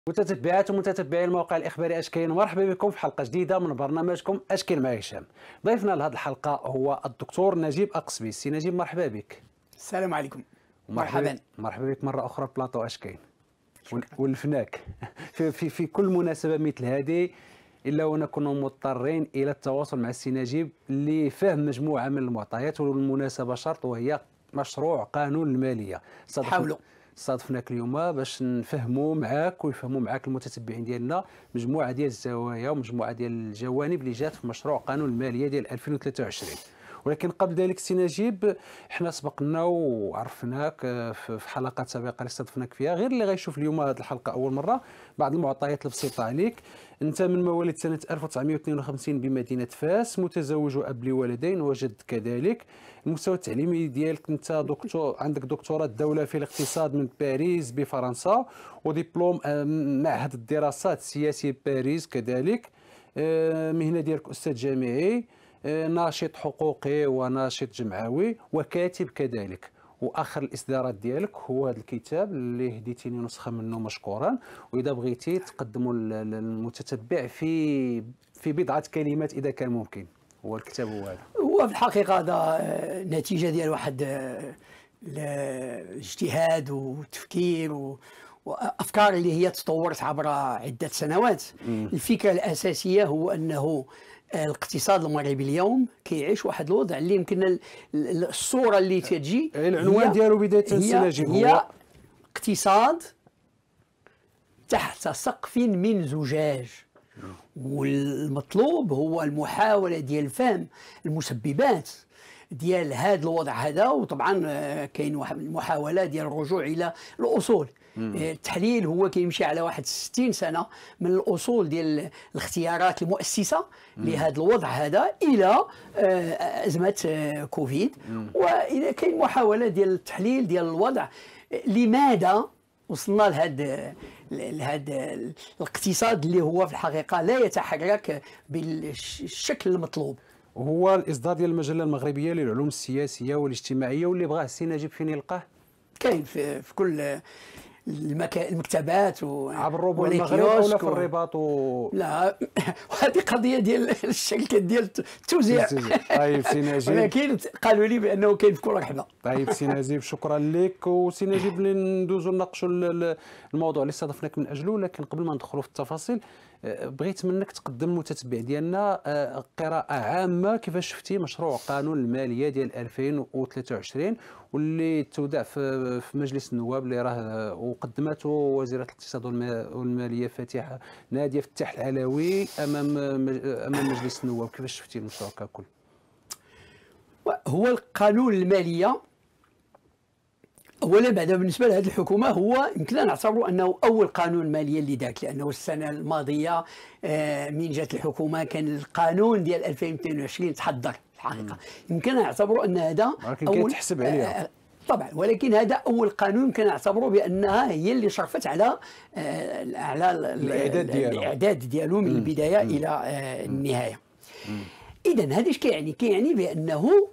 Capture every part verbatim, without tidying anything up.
متتبعات ومتتبعي الموقع الإخباري أشكين، مرحبا بكم في حلقة جديدة من برنامجكم أشكين مع هشام. ضيفنا لهذه الحلقة هو الدكتور نجيب أقصبي. سي نجيب مرحبا بك. السلام عليكم. مرحبا مرحبا بك مرة أخرى في بلاطو أشكين والفناك في, في, في كل مناسبة مثل هذه، إلا ونكون مضطرين إلى التواصل مع السي نجيب لفهم مجموعة من المعطيات، والمناسبة شرط وهي مشروع قانون المالية. حاولوا صادفناك اليوم باش نفهموا معاك ويفهموا معاك المتتبعين ديالنا مجموعه ديال الزوايا ومجموعه ديال الجوانب اللي جات في مشروع قانون الماليه ديال ألفين وثلاثة وعشرين. ولكن قبل ذلك سي نجيب، حنا سبقنا وعرفناك في حلقات سابقه اللي استضفناك فيها، غير اللي غيشوف اليوم هذه الحلقه اول مره بعض المعطيات البسيطه عليك. انت من مواليد سنه ألف وتسعمائة واثنين وخمسين بمدينه فاس، متزوج واب لولدين وجد كذلك. المستوى التعليمي ديالك انت دكتور، عندك دكتوراه الدوله في الاقتصاد من باريس بفرنسا، ودبلوم معهد الدراسات السياسيه بباريس كذلك. مهنه ديالك استاذ جامعي، ناشط حقوقي وناشط جمعوي وكاتب كذلك. واخر الاصدارات ديالك هو هذا الكتاب اللي هديتيني نسخه منه مشكورا، واذا بغيتي تقدموا للمتتبع في في بضعه كلمات اذا كان ممكن. هو الكتاب هو هذا. هو في الحقيقه هذا نتيجه ديال واحد الاجتهاد وتفكير وافكار اللي هي تطورت عبر عده سنوات. م. الفكره الاساسيه هو انه الاقتصاد المغربي اليوم كيعيش واحد الوضع اللي يمكن الصوره اللي تجي العنوان ديالو بدايه هي, هي اقتصاد تحت سقف من زجاج. والمطلوب هو المحاوله ديال فهم المسببات ديال هذا الوضع هذا، وطبعا كاين واحد المحاوله ديال الرجوع الى الاصول. مم. التحليل هو كيمشي على واحد ستين سنه من الاصول ديال الاختيارات المؤسسه لهذا الوضع هذا الى ازمه كوفيد. مم. واذا كاين محاوله ديال التحليل ديال الوضع، لماذا وصلنا لهذا لهذا الاقتصاد اللي هو في الحقيقه لا يتحرك بالشكل المطلوب. وهو الاصدار ديال المجله المغربيه للعلوم السياسيه والاجتماعيه، واللي بغاه السي نجيب فين يلقاه؟ كاين في, في كل المكا... المكتبات و... عبر الربع المغرب ولا في الرباط و... لا وهذه قضيه ديال الشركه ديال التوزيع. طيب سي نجيب، ولكن قالوا لي بانه كاين في كل رحبه. طيب سي نجيب شكرا لك. وسي نجيب اللي ندوزو نناقشوا الموضوع اللي استضفناك من اجله، لكن قبل ما ندخلوا في التفاصيل بغيت منك تقدم المتتبع ديالنا قراءة عامة كيفاش شفتي مشروع قانون المالية ديال ألفين وثلاثة وعشرين واللي تودع في مجلس النواب، اللي راه وقدمته وزيرة الاقتصاد والمالية فاتحة نادية فتاح العلوي امام امام مجلس النواب. كيفاش شفتي المشروع ككل؟ هو القانون المالية اولا بعدا بالنسبه لهذه الحكومه هو يمكن نعتبروا انه اول قانون ماليه اللي دارت، لانه السنه الماضيه من جات الحكومه كان القانون ديال ألفين واثنين وعشرين تحضر الحقيقه. يمكن نعتبروا ان هذا اول تحسب عليها طبعا، ولكن هذا اول قانون يمكن نعتبروا بانها هي اللي شرفت على على الاعداد ديالو الاعداد ديالو من البدايه الى النهايه. اذا هذا اش كيعني؟ كيعني بانه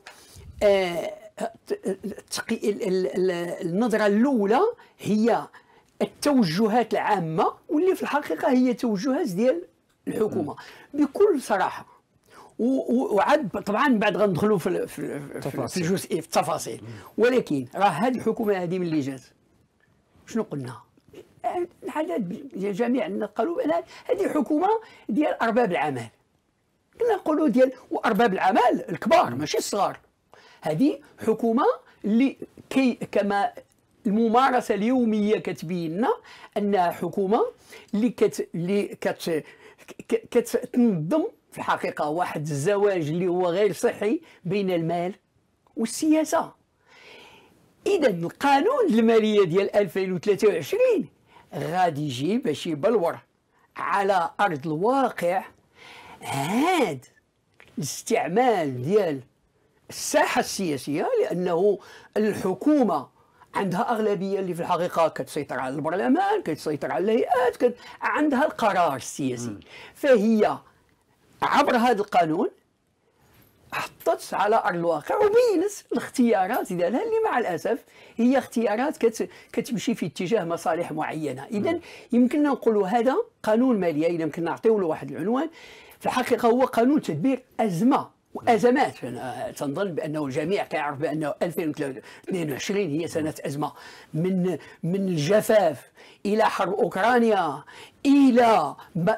النظرة الأولى هي التوجهات العامة، واللي في الحقيقة هي توجهات ديال الحكومة بكل صراحة. وعاد طبعا بعد غندخلوا في في الجزئيه في التفاصيل، ولكن راه هذه الحكومة هذه ملي جات شنو قلنا؟ العدد جميع الناس قالوا هذه حكومة ديال أرباب الأعمال. كنا نقولوا ديال وأرباب الأعمال الكبار ماشي الصغار. هذه حكومة اللي كي كما الممارسة اليومية كتبين لنا أنها حكومة اللي كت اللي كت كتنظم في الحقيقة واحد الزواج اللي هو غير صحي بين المال والسياسة. إذا القانون المالية ديال ألفين وثلاثة وعشرين غادي يجي باش يبلور على أرض الواقع هاد الاستعمال ديال الساحة السياسية، لأنه الحكومة عندها أغلبية اللي في الحقيقة كتسيطر على البرلمان، كتسيطر على الهيئات، كت... عندها القرار السياسي. م. فهي عبر هذا القانون حطت على ارض الواقع وبينت الاختيارات ديالها اللي مع الاسف هي اختيارات كت كتمشي في اتجاه مصالح معينه. اذا يمكننا نقولوا هذا قانون ماليه، اذا يمكن نعطيو له واحد العنوان، في الحقيقه هو قانون تدبير ازمه وازمات. انا تنظن بانه الجميع كيعرف بانه ألفين واثنين وعشرين هي سنه ازمه، من من الجفاف الى حرب اوكرانيا الى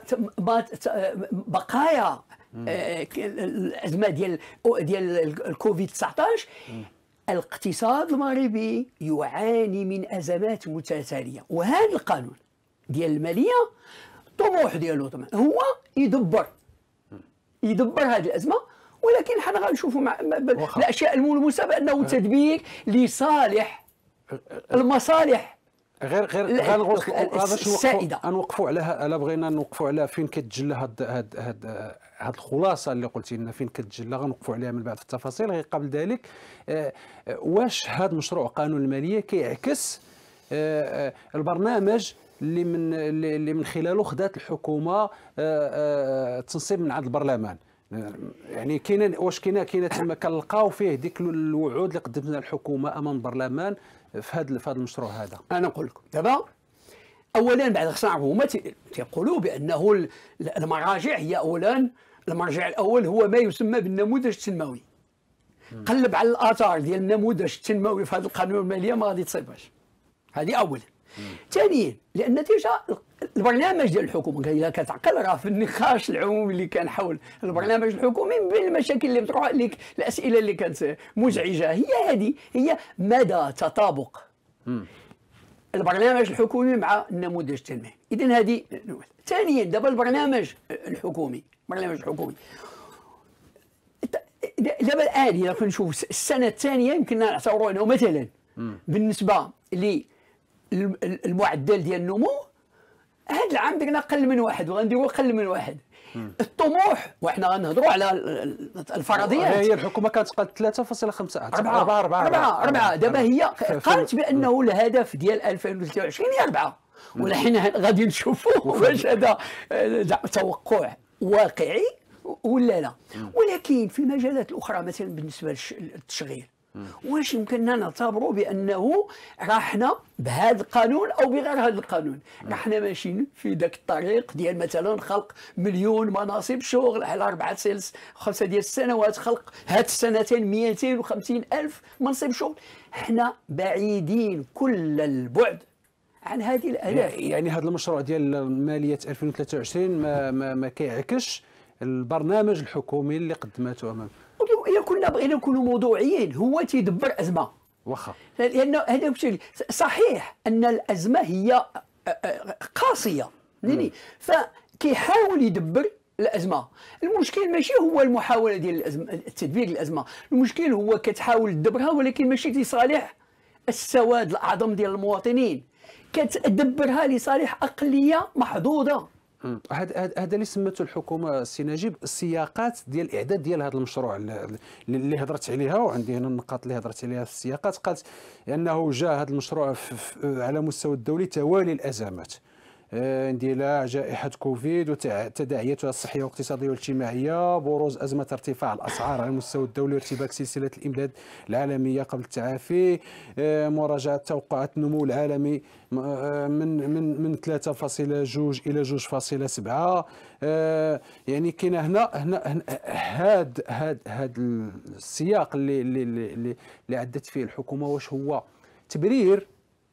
بقايا الازمه ديال ديال الكوفيد تسعطاش. الاقتصاد المغربي يعاني من ازمات متتاليه، وهذا القانون ديال الماليه الطموح ديالو طبعا هو يدبر يدبر هذه الازمه، ولكن حنا غنشوفوا مع الاشياء الملموسه بانه تدبير لصالح المصالح غير غير غير السائده. غنوقفوا على الا بغينا نوقفوا على فين كتجلى هاد هاد هاد هاد الخلاصه اللي قلتي لنا، فين كتجلى غنوقفوا عليها من بعد في التفاصيل. غير قبل ذلك، واش هذا مشروع قانون الماليه كيعكس البرنامج اللي من اللي من خلاله خدات الحكومه تنصيب من عند البرلمان؟ يعني كاين واش كاينه كاينه تما كنلقاو فيه ديك الوعود اللي قدمتها الحكومه امام البرلمان في هذا في هذا المشروع هذا؟ انا نقول لكم دابا اولا بعد خصنا نعرفوا هما تيقولوا بانه المراجع هي اولا، المرجع الاول هو ما يسمى بالنموذج التنموي. قلب على الاثار ديال النموذج التنموي في هذا القانون الماليه ما غادي تصيبهاش. هذه اولا. ثانيا لان ديجا البرنامج ديال الحكومه اذا كتعقل راه في النقاش العمومي اللي كان حول البرنامج الحكومي، من بين المشاكل اللي مطروحه لك الاسئله اللي كانت مزعجه هي هذه، هي مدى تطابق البرنامج الحكومي مع النموذج التنموي. اذا هذه. ثانيا دابا البرنامج الحكومي البرنامج الحكومي دابا الان اذا كنشوف السنه الثانيه يمكننا نعتبروا انه مثلا بالنسبه للمعدل ديال النمو هذا العام درنا اقل من واحد وغنديروا اقل من واحد. الطموح وحنا غنهضروا على الفرضيات، هي الحكومه كانت قالت ثلاثة فاصلة خمسة أربعة أربعة أربعة أربعة دابا هي قالت بأنه الهدف ديال ألفين وثلاثة وعشرين هي أربعة، ولحين غادي نشوفوا واش هذا توقع واقعي ولا لا. ولكن في المجالات الأخرى مثلا بالنسبة للتشغيل واش يمكننا نعتبروا بانه راحنا بهذا القانون او بغير هذا القانون راحنا ماشيين في ذاك الطريق ديال مثلا خلق مليون مناصب شغل على اربعه سلس خمسه ديال السنوات، خلق هاد السنتين مئتين وخمسين الف منصب شغل؟ حنا بعيدين كل البعد عن هذه الاهداف. يعني هذا المشروع ديال ماليه ألفين وثلاثة وعشرين ما ما, ما كيعكسش البرنامج الحكومي اللي قدمته امام. إذا كنا بغينا نكونوا موضوعيين هو تيدبر أزمة واخا، لأنه هذا صحيح أن الأزمة هي قاسية فكيحاول يدبر الأزمة. المشكل ماشي هو المحاولة ديال الأزمة تدبير الأزمة، المشكل هو كتحاول تدبرها ولكن ماشي لصالح السواد الأعظم ديال المواطنين، كتدبرها لصالح أقلية محظوظة. هذا هذا اللي سمته الحكومه السي نجيب السياقات ديال الاعداد ديال هذا المشروع اللي هضرت عليها، وعندي هنا النقاط اللي هضرت عليها في السياقات. قالت انه جاء هذا المشروع على مستوى الدولي توالي الازمات، اندلاع جائحة كوفيد وتداعياتها الصحية والاقتصادية والاجتماعية، بروز أزمة ارتفاع الأسعار على المستوى الدولي وارتباك سلسلة الإمداد العالمية قبل التعافي، مراجعة توقعات النمو العالمي من من من ثلاثة فاصلة اثنين إلى اثنين فاصلة سبعة. يعني كاين هنا هنا هاد هاد هاد السياق اللي اللي اللي, اللي عدت فيه الحكومة، واش هو تبرير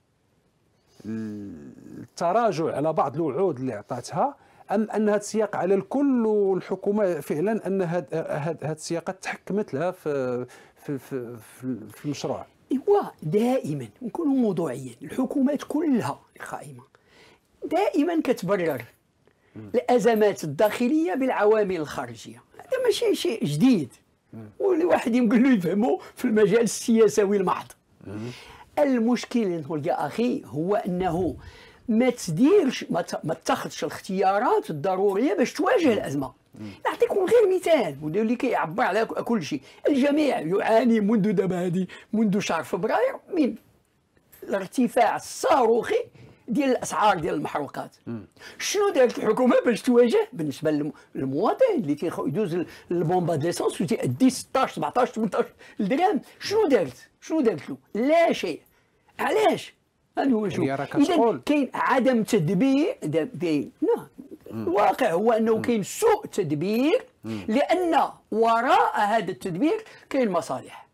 التراجع على بعض الوعود اللي عطاتها، ام ان هذا السياق على الكل والحكومه فعلا ان هاد هاد هاد السياقات تحكمت لها في في في, في المشروع؟ ايوا دائما نكونوا موضوعيين، الحكومات كلها قائمه دائما كتبرر الازمات الداخليه بالعوامل الخارجيه. هذا ماشي شيء جديد والواحد يمكن له يفهمه في المجال السياسي المحض. المشكل يا اخي هو انه ما تديرش ما تاخذش الاختيارات الضروريه باش تواجه الازمه. نعطيكم غير مثال واللي كيعبر على كل شيء. الجميع يعاني منذ دابا هذه منذ شهر فبراير من الارتفاع الصاروخي ديال الاسعار ديال المحروقات. شنو دارت الحكومه باش تواجه بالنسبه للمواطن اللي كيدوز البومبا ديسونس وتيأدي ستطاش سبعطاش ثمنطاش درهم؟ شنو دارت؟ شنو دارت له؟ لا شيء. علاش؟ هذا هو شو. اذا كاين عدم تدبير كاين لا، الواقع هو انه كاين سوء تدبير، لان وراء هذا التدبير كاين مصالح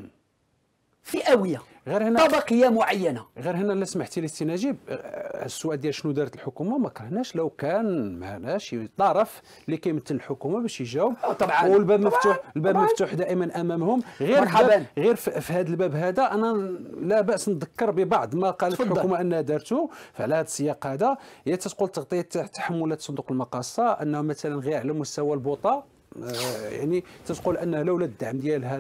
فئويه غير هنا طبقيه معينه. غير هنا الا سمحتي لي سي نجيب، السؤال ديال شنو دارت الحكومه ما كرهناش لو كان معنا شي طرف اللي كيمثل الحكومه باش يجاوب. طبعا والباب طبعاً مفتوح، الباب طبعاً مفتوح دائما امامهم. غير مرحبا. غير في هذا الباب هذا انا لا باس نذكر ببعض ما قالت تفضل. الحكومه انها دارته فعلى هذا السياق هذا. هي تتقول تغطيه تحملات صندوق المقاصه انه مثلا غير على مستوى البوطه، يعني تتقول ان لولا الدعم ديالها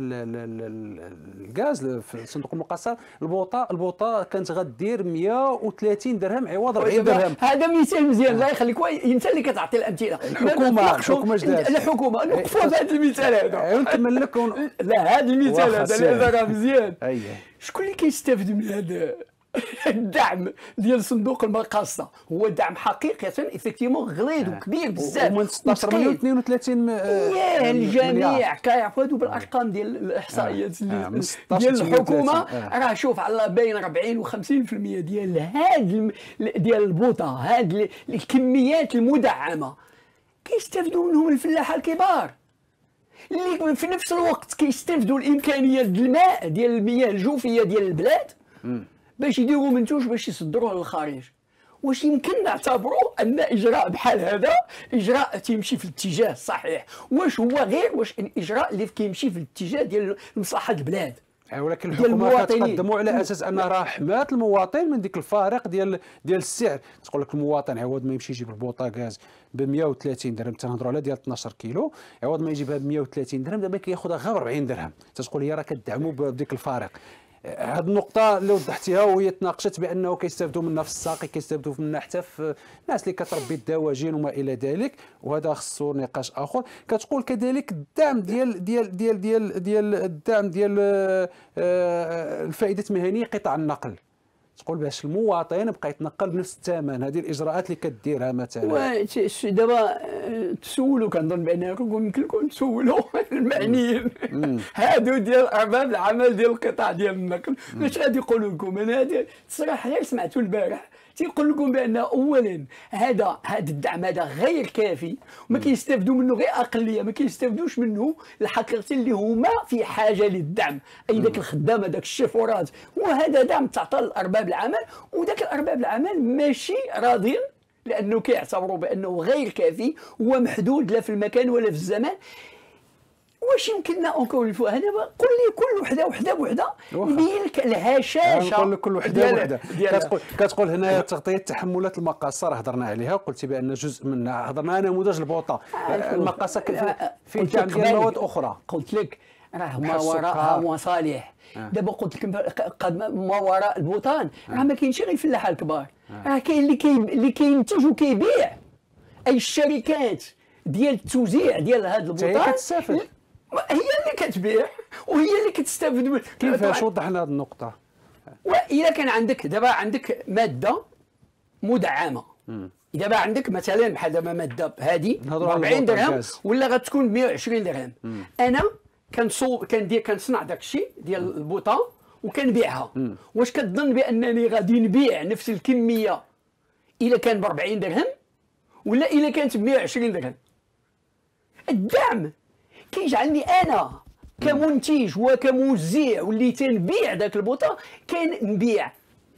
الغاز في صندوق المقاصه، البوطه البوطه كانت غدير مئة وثلاثين درهم عوض أربعين درهم. هذا مثال مزيان، الله يخليك، انت اللي كتعطي الامثله. الحكومه الحكومه جدات الحكومه نوقفوا في هذا المثال هذا نكمل لك. لا هذا المثال هذا راه مزيان. اييه شكون اللي كيستافد من هذا الدعم ديال صندوق المقاصه؟ هو دعم حقيقه افكتيمون غليظ وكبير بزاف، ومن ستطاش مليون اثنين وثلاثين ياه الجميع كيعرفوا هذو بالارقام ديال الاحصائيات آه. ديال الحكومه. آه. راه شوف على بين أربعين وخمسين بالمئة ديال هاد ديال البوطه، هاد الكميات المدعمه كيستافدوا منهم الفلاحه الكبار، اللي في نفس الوقت كيستافدوا الامكانيات ديال الماء ديال المياه الجوفيه ديال البلاد باش يديروا منتوج باش يصدروه للخارج. واش يمكن نعتبروا ان اجراء بحال هذا اجراء تيمشي في الاتجاه الصحيح؟ واش هو غير واش الاجراء اللي كيمشي في الاتجاه ديال مصلحه البلاد؟ ولكن الحكومه كتقدموا على اساس انها راه حمات المواطن من ديك الفارق ديال ديال السعر. تقول لك المواطن عوض ما يمشي يجيب البوطه غاز ب مئة وثلاثين درهم، تنهضروا على ديال اثناش كيلو، عوض ما يجيبها ب مئة وثلاثين درهم دابا كياخذها غير أربعين درهم. تتقول هي راه كتدعموا بديك الفارق. هذه النقطة اللي وضحتيها وهي تناقشت بأنه كيستافدوا منها في الساقي، كيستافدوا منها حتى في الناس اللي كتربي الدواجن وما إلى ذلك، وهذا خصو نقاش آخر. كتقول كذلك الدعم ديال ديال ديال ديال ديال الدعم ديال الفائدة المهنية قطاع النقل. تقول باش المواطن بقى يتنقل بنفس الثمن. هذه الاجراءات اللي كديرها مثلا دابا تسولوا، كنظن بان يمكن لكم تسولوا المعنيين هادو ديال ارباب العمل ديال القطاع ديال النقل، واش غادي يقولوا لكم؟ انا هذا الصراحه غير سمعتوا البارح تيقول لكم بان اولا هذا هذا الدعم هذا غير كافي، وما كيستافدوا منه غير اقليه، ما كيستافدوش منه الحقيقه اللي هما في حاجه للدعم، اي ذاك الخدامه ذاك الشيفورات، وهذا دعم تعطى لارباب العمل، وذاك الارباب العمل ماشي راضين لانه كيعتبروا بانه غير كافي ومحدود لا في المكان ولا في الزمان. واش يمكننا اونكور فوا هنا قول لي كل وحده وحده بوحده يبين لك الهشاشه. نقول لك كل وحده وحده. كتقول كتقول هنا تغطيه تحملات المقاصه راه هضرنا عليها وقلتي بان جزء منها هضرنا على نموذج البوطه. المقاصه في دعم ديال مواد اخرى. قلت لك راه ما وراءها مصالح. دابا قلت لك قد ما وراء البوطان راه ما كاينش غير الفلاحه الكبار، راه كاين اللي كي اللي كينتج وكيبيع، اي الشركات ديال التوزيع ديال هذا البوطان هي كتستافد، هي اللي كتبيع وهي اللي كتستافد من. كيفاش وضح لنا هذه النقطه؟ واذا كان عندك دابا عندك ماده مدعمه، دابا عندك مثلا بحال دابا ماده هذه ب أربعين درهم ولا غتكون ب مئة وعشرين درهم، انا كنصوب كندير كنصنع داك الشيء ديال البوطه وكنبيعها. واش كتظن بانني غادي نبيع نفس الكميه الا كان ب أربعين درهم ولا الا كانت ب مئة وعشرين درهم؟ الدعم كيجعلني انا كمنتج وكموزع واللي تنبيع ذاك البوطه كان نبيع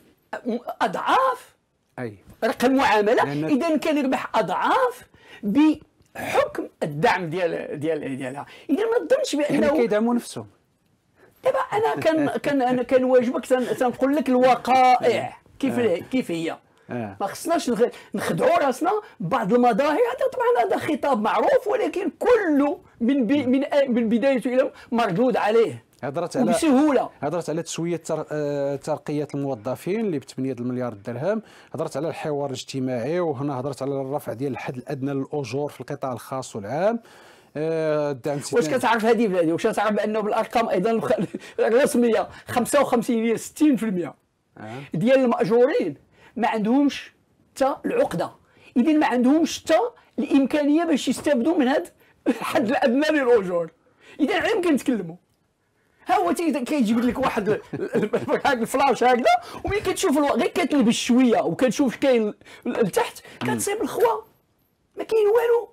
اضعاف اي رقم معامله، اذا كنربح اضعاف بحكم الدعم ديال ديال ديالها. اذا ما تظنش بانه يعني كيدعموا نفسهم. دابا انا كان كان انا كنواجبك تنقول لك الوقائع كيف كيف هي. آه. ما خصناش نخدعوا راسنا ببعض المظاهر. هذا طبعا هذا خطاب معروف ولكن كله من بي من من بدايته الى مردود عليه. هضرت على بسهوله هضرت على تسويه تر... ترقيه الموظفين اللي ب ثمانية المليار درهم، هضرت على الحوار الاجتماعي، وهنا هضرت على الرفع ديال الحد الادنى للاجور في القطاع الخاص والعام. الدعم واش كتعرف هذه بلادي؟ واش كتعرف بانه بالارقام ايضا الرسميه خمسة وخمسين الى ستين بالمئة ديال المأجورين ما عندهمش حتى العقده، اذا ما عندهمش حتى الامكانيه باش يستافدوا من هذا الحد الادنى للاجور، اذا على يمكن نتكلموا. ها هو كيجيب لك واحد هكا الفلاش هكذا، وملي كتشوف غير كتلبس شويه وكتشوف كاين لتحت كتصيب الخوا، ما كاين والو.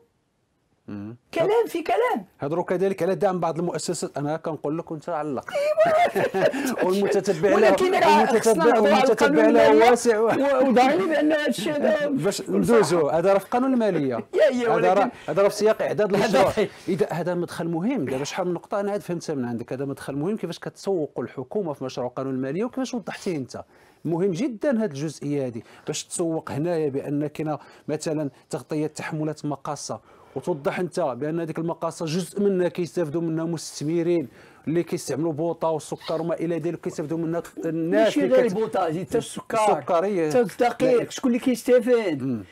كلام في كلام. هضروا كذلك على دعم بعض المؤسسات، انا كنقول لك وانت علق. والمتتبع له ولكن والمتتبع والمتتبع له واسع. وظاهرني بان هذا الشيء هذا باش ندوزو، هذا راه في قانون الماليه، هذا راه هذا راه في سياق اعداد المشروع. اذا هذا مدخل مهم، دابا شحال من نقطه انا عاد فهمتها من عندك. هذا مدخل مهم كيفاش كتسوقوا الحكومه في مشروع قانون الماليه وكيفاش وضحتيه انت. مهم جدا هذه الجزئيه هذه باش تسوق هنايا بان كاين مثلا تغطيه تحملات مقاصه، وتوضح انت بان هذيك المقاصه جزء منها كيستافدوا منها مستثمرين اللي كيستعملوا بوطه والسكر وما الى ذلك، كيستافدوا منها الناس. ماشي غير البوطه، حتى السكر، السكريه، حتى الدقيق، شكون اللي كيستافد؟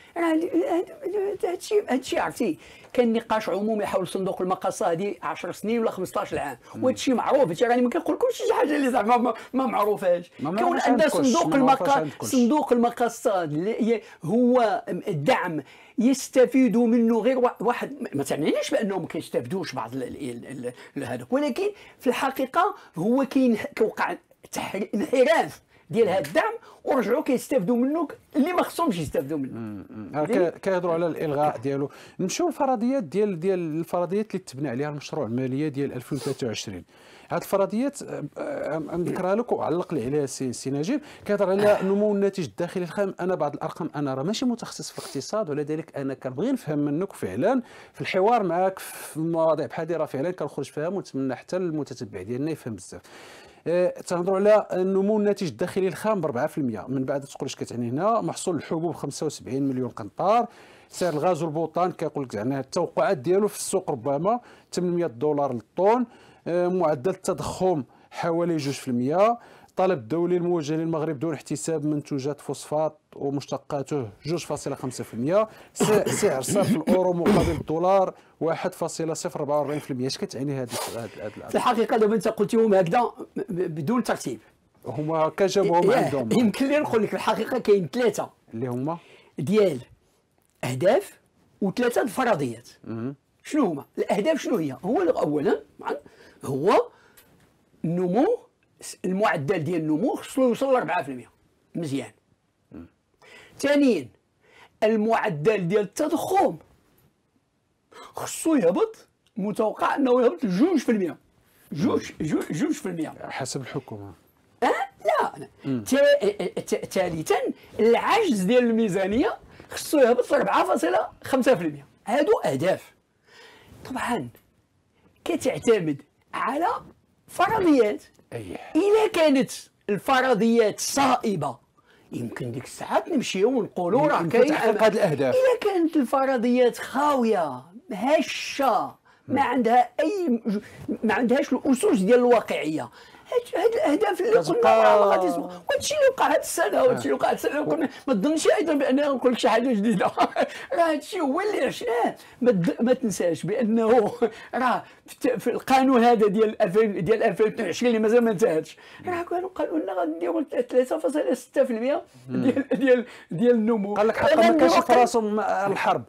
هادشي هادشي عرفتي كان نقاش عمومي حول صندوق المقاصه هذه عشر سنين ولا خمسطاش عام، وهادشي معروف. هادشي راني ما كنقولكمش شي حاجه اللي زعما ما, ما معروفاش. كون عندنا صندوق المقاصه، صندوق المقاصه اللي هو الدعم يستفيد منه غير واحد. ما تعنيناش بانهم ما كيستافدوش بعض هذا، ولكن في الحقيقه هو كاين كيوقع انحراف ديال هذا الدعم ورجعوا كيستافدوا منه اللي ما خصهمش يستافدوا منه. كيهضروا على الالغاء ديالو. نمشيو للفرضيات ديال ديال الفرضيات اللي تبنى عليها المشروع الماليه ديال ألفين وثلاثة وعشرين. هذه الفرضيات نذكرها لك وعلق لي عليها سي, سي نجيب. كيهضر على نمو الناتج الداخلي الخام. انا بعض الارقام، انا راه ماشي متخصص في الاقتصاد، ولذلك انا كنبغي نفهم منك فعلا في الحوار معك في مواضيع بحال هذه، راه فعلا كنخرج فهم، ونتمنى حتى المتتبع ديالنا يفهم بزاف. أه تنهضروا على نمو الناتج الداخلي الخام ب أربعة بالمئة، من بعد تقول اش كتعني هنا. محصول الحبوب خمسة وسبعين مليون قنطار. سعر الغاز والبوطان كيقول لك زعما التوقعات ديالو في السوق ربما ثمانمئة دولار للطون. أه معدل التضخم حوالي جوج بالمئة. الطلب الدولي الموجه للمغرب دون احتساب منتوجات فوسفات ومشتقاته جوج فاصلة خمسة بالمئة. سعر صرف الاورو مقابل الدولار واحد فاصلة صفر أربعة وأربعين بالمئة. اش كتعني هذه؟ في الحقيقه دابا انت قلتيهم هكذا بدون ترتيب، هما هكا جابوهم عندهم. يمكن لي نقول لك الحقيقه كاين ثلاثه اللي هما ديال اهداف وثلاثه الفرضيات. شنو هما الاهداف؟ شنو هي؟ هو اولا هو النمو، المعدل ديال النمو خصو يوصل ل أربعة بالمئة مزيان. ثانيا المعدل ديال التضخم خصو يهبط، متوقع انه يهبط جوج بالمئة، جوج جوج بالمئة حسب الحكومه. أه؟ لا. ثالثا العجز ديال الميزانيه خصو يهبط ل أربعة فاصلة خمسة بالمئة. هادو اهداف طبعا كتعتمد على فرضيات. أيه. إذا كانت الفرضيات صائبة يمكن ديك الساعات نمشيو ونقولوا راه كاين تحقيق هذه الأهداف. إذا كانت الفرضيات خاوية هشة ما عندها أي ما عندهاش الأسس ديال الواقعية، هاد الاهداف اللي قلنا ما غاديش. وهادشي اللي وقع هاد السنه، وهادشي اللي وقع هاد السنه كنا ما تظنش ايضا بان نقول لك شي حاجه جديده. راه هادشي هو اللي عشناه. ما تنساش بانه راه في القانون هذا ديال ألفين ديال ألفين واثنين وعشرين اللي مازال ما انتهاش، راه كانوا قالوا لنا غنديروا ثلاثة فاصلة ستة بالمئة ديال ديال ديال النمو. قال لك حتى ما كانش في راسهم الحرب.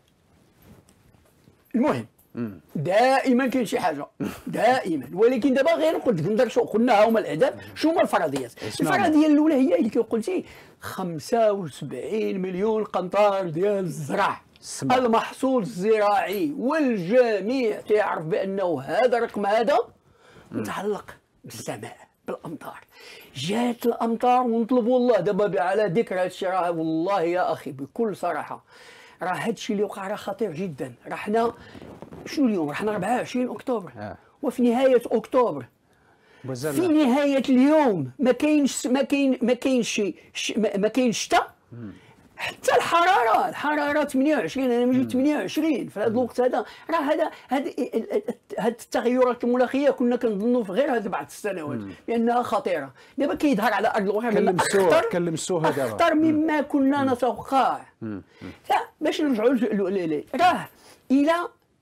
المهم دائما كاين شي حاجه دائما، ولكن دابا غير قلت لك ندير شو قلنا ها هما الاهداف. شنو هما الفرضيات؟ الفرضيه الاولى هي اللي قلتي خمسة وسبعين مليون قنطار ديال الزرع، المحصول الزراعي، والجميع تعرف بانه هذا الرقم هذا متعلق بالسماء بالامطار. جات الامطار ونطلبوا الله دابا على ذكر هذا الشيء. راه والله يا اخي بكل صراحه راه هذا الشيء اللي وقع راه خطير جدا. راه حنا شنو اليوم؟ راه حنا أربعة وعشرين اكتوبر آه. وفي نهايه اكتوبر في نهايه اليوم ما كاينش ما كاين ما كاينش ما كاينش شتاء. حتى الحراره الحراره ثمانية وعشرين، انا موجود ثمانية وعشرين في هذا الوقت هذا. راه هذا هذه هذه التغيرات المناخيه كنا كنظنوا في غير هذه بعض السنوات بانها خطيره. دابا كيظهر على ارض الواقع كنلمسوه كنلمسوه هذا اخطر مما كنا نتوقع. باش نرجعوا راه الى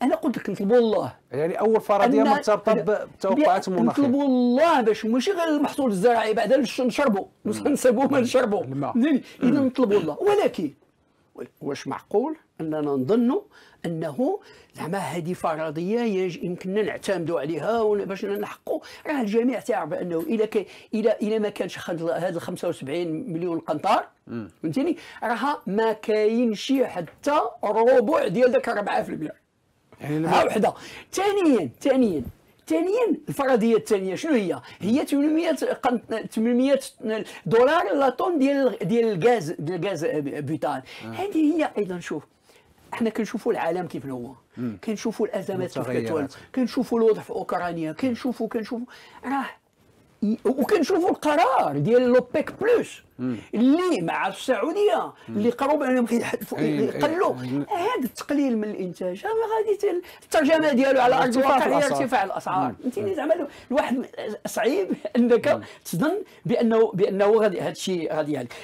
انا قلت لك نطلبوا الله، يعني اول فرضيه مرتبطه بتوقعات المناخيه. نطلبوا الله باش ماشي غير المحصول الزراعي بعدا نشربوا نصيبوا ما نشربوا، اذا نطلبوا الله. ولكن واش معقول اننا نظنوا انه زعما هذه فرضيه يمكننا نعتمدوا عليها باش نحققوا؟ راه الجميع تعرف بانه اذا كان اذا اذا ما كانش هذا خمسة وسبعين مليون قنطار فهمتيني، راه ما كاينش حتى ربع ديال ذاك أربعة بالمئة. يعني ها وحده. ثانيا ثانيا ثانيا الفرضيه الثانيه شنو هي؟ هي ثمانمئة ثمانمئة دولار لا طون ديال ديال الغاز ديال الغاز بيتان. هذه هي ايضا. شوف احنا كنشوفوا العالم كيف هو، كنشوفوا الازمات كيف كتولد، كنشوفوا الوضع في اوكرانيا، كنشوفوا كنشوفوا راه وكنشوفوا القرار ديال لوبيك بلس اللي مع السعوديه اللي قرروا بانهم يقلوا هذا التقليل من الانتاج. غادي الترجمه ديالو على ارض الواقع هي ارتفاع الاسعار. فهمتيني زعما الواحد صعيب انك تظن بانه بانه غادي هذا الشيء غادي يعني.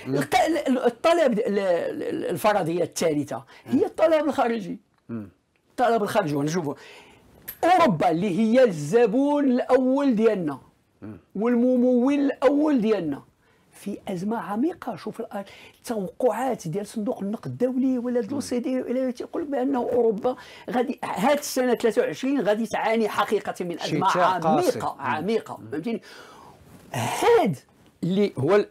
الطلب الفرضيه الثالثه هي الطلب الخارجي. الطلب الخارجي ونشوفوا اوروبا اللي هي الزبون الاول ديالنا والممول الاول ديالنا في ازمه عميقه. شوف التوقعات ديال صندوق النقد الدولي ولا دو سي دي تيقول لك بانه اوروبا غادي هذه السنه ثلاثة وعشرين غادي تعاني حقيقه من ازمه عميقه عميقه. فهمتيني هذا اللي هو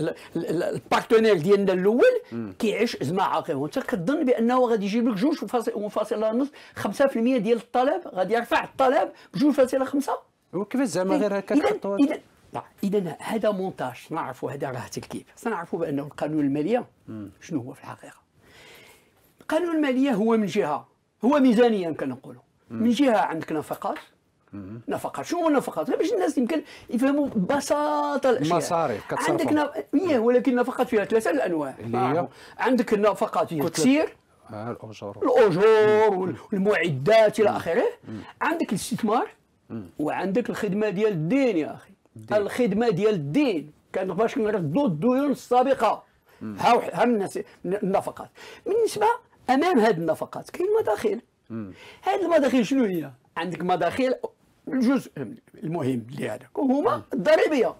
البارتنير ديالنا الاول كيعيش ازمه عاقبه، وانت كتظن بانه غادي يجيب لك جوج فاصلة نص خمسة في المئة ديال الطلب، غادي يرفع الطلب بجوج فاصلة خمسة. وكيفاش زعما غير هكا تحطوا؟ اذا اذا هذا مونتاج نعرفوا هذا راه تركيب. سنعرفوا بانه القانون الماليه شنو هو في الحقيقه. القانون الماليه هو من جهه هو ميزانيه كنقولوا، من جهه عندك نفقات. نفقات شنو هو النفقات؟ باش الناس يمكن يفهموا ببساطه الاشياء. مصاريف كتصرف عندك ن... ولكن النفقات فيها ثلاثه الانواع. هي عندك النفقات هي التسيير، الاجور الاجور والمعدات الى اخره. عندك الاستثمار، وعندك الخدمه ديال الدين يا اخي. الدين. الخدمه ديال الدين كان باش نردوا الديون السابقه. ها ها الناس النفقات. بالنسبه امام هذه النفقات كاين مداخيل. هذه المداخيل شنو هي؟ عندك مداخيل الجزء المهم اللي هذاك وهما الضريبيه.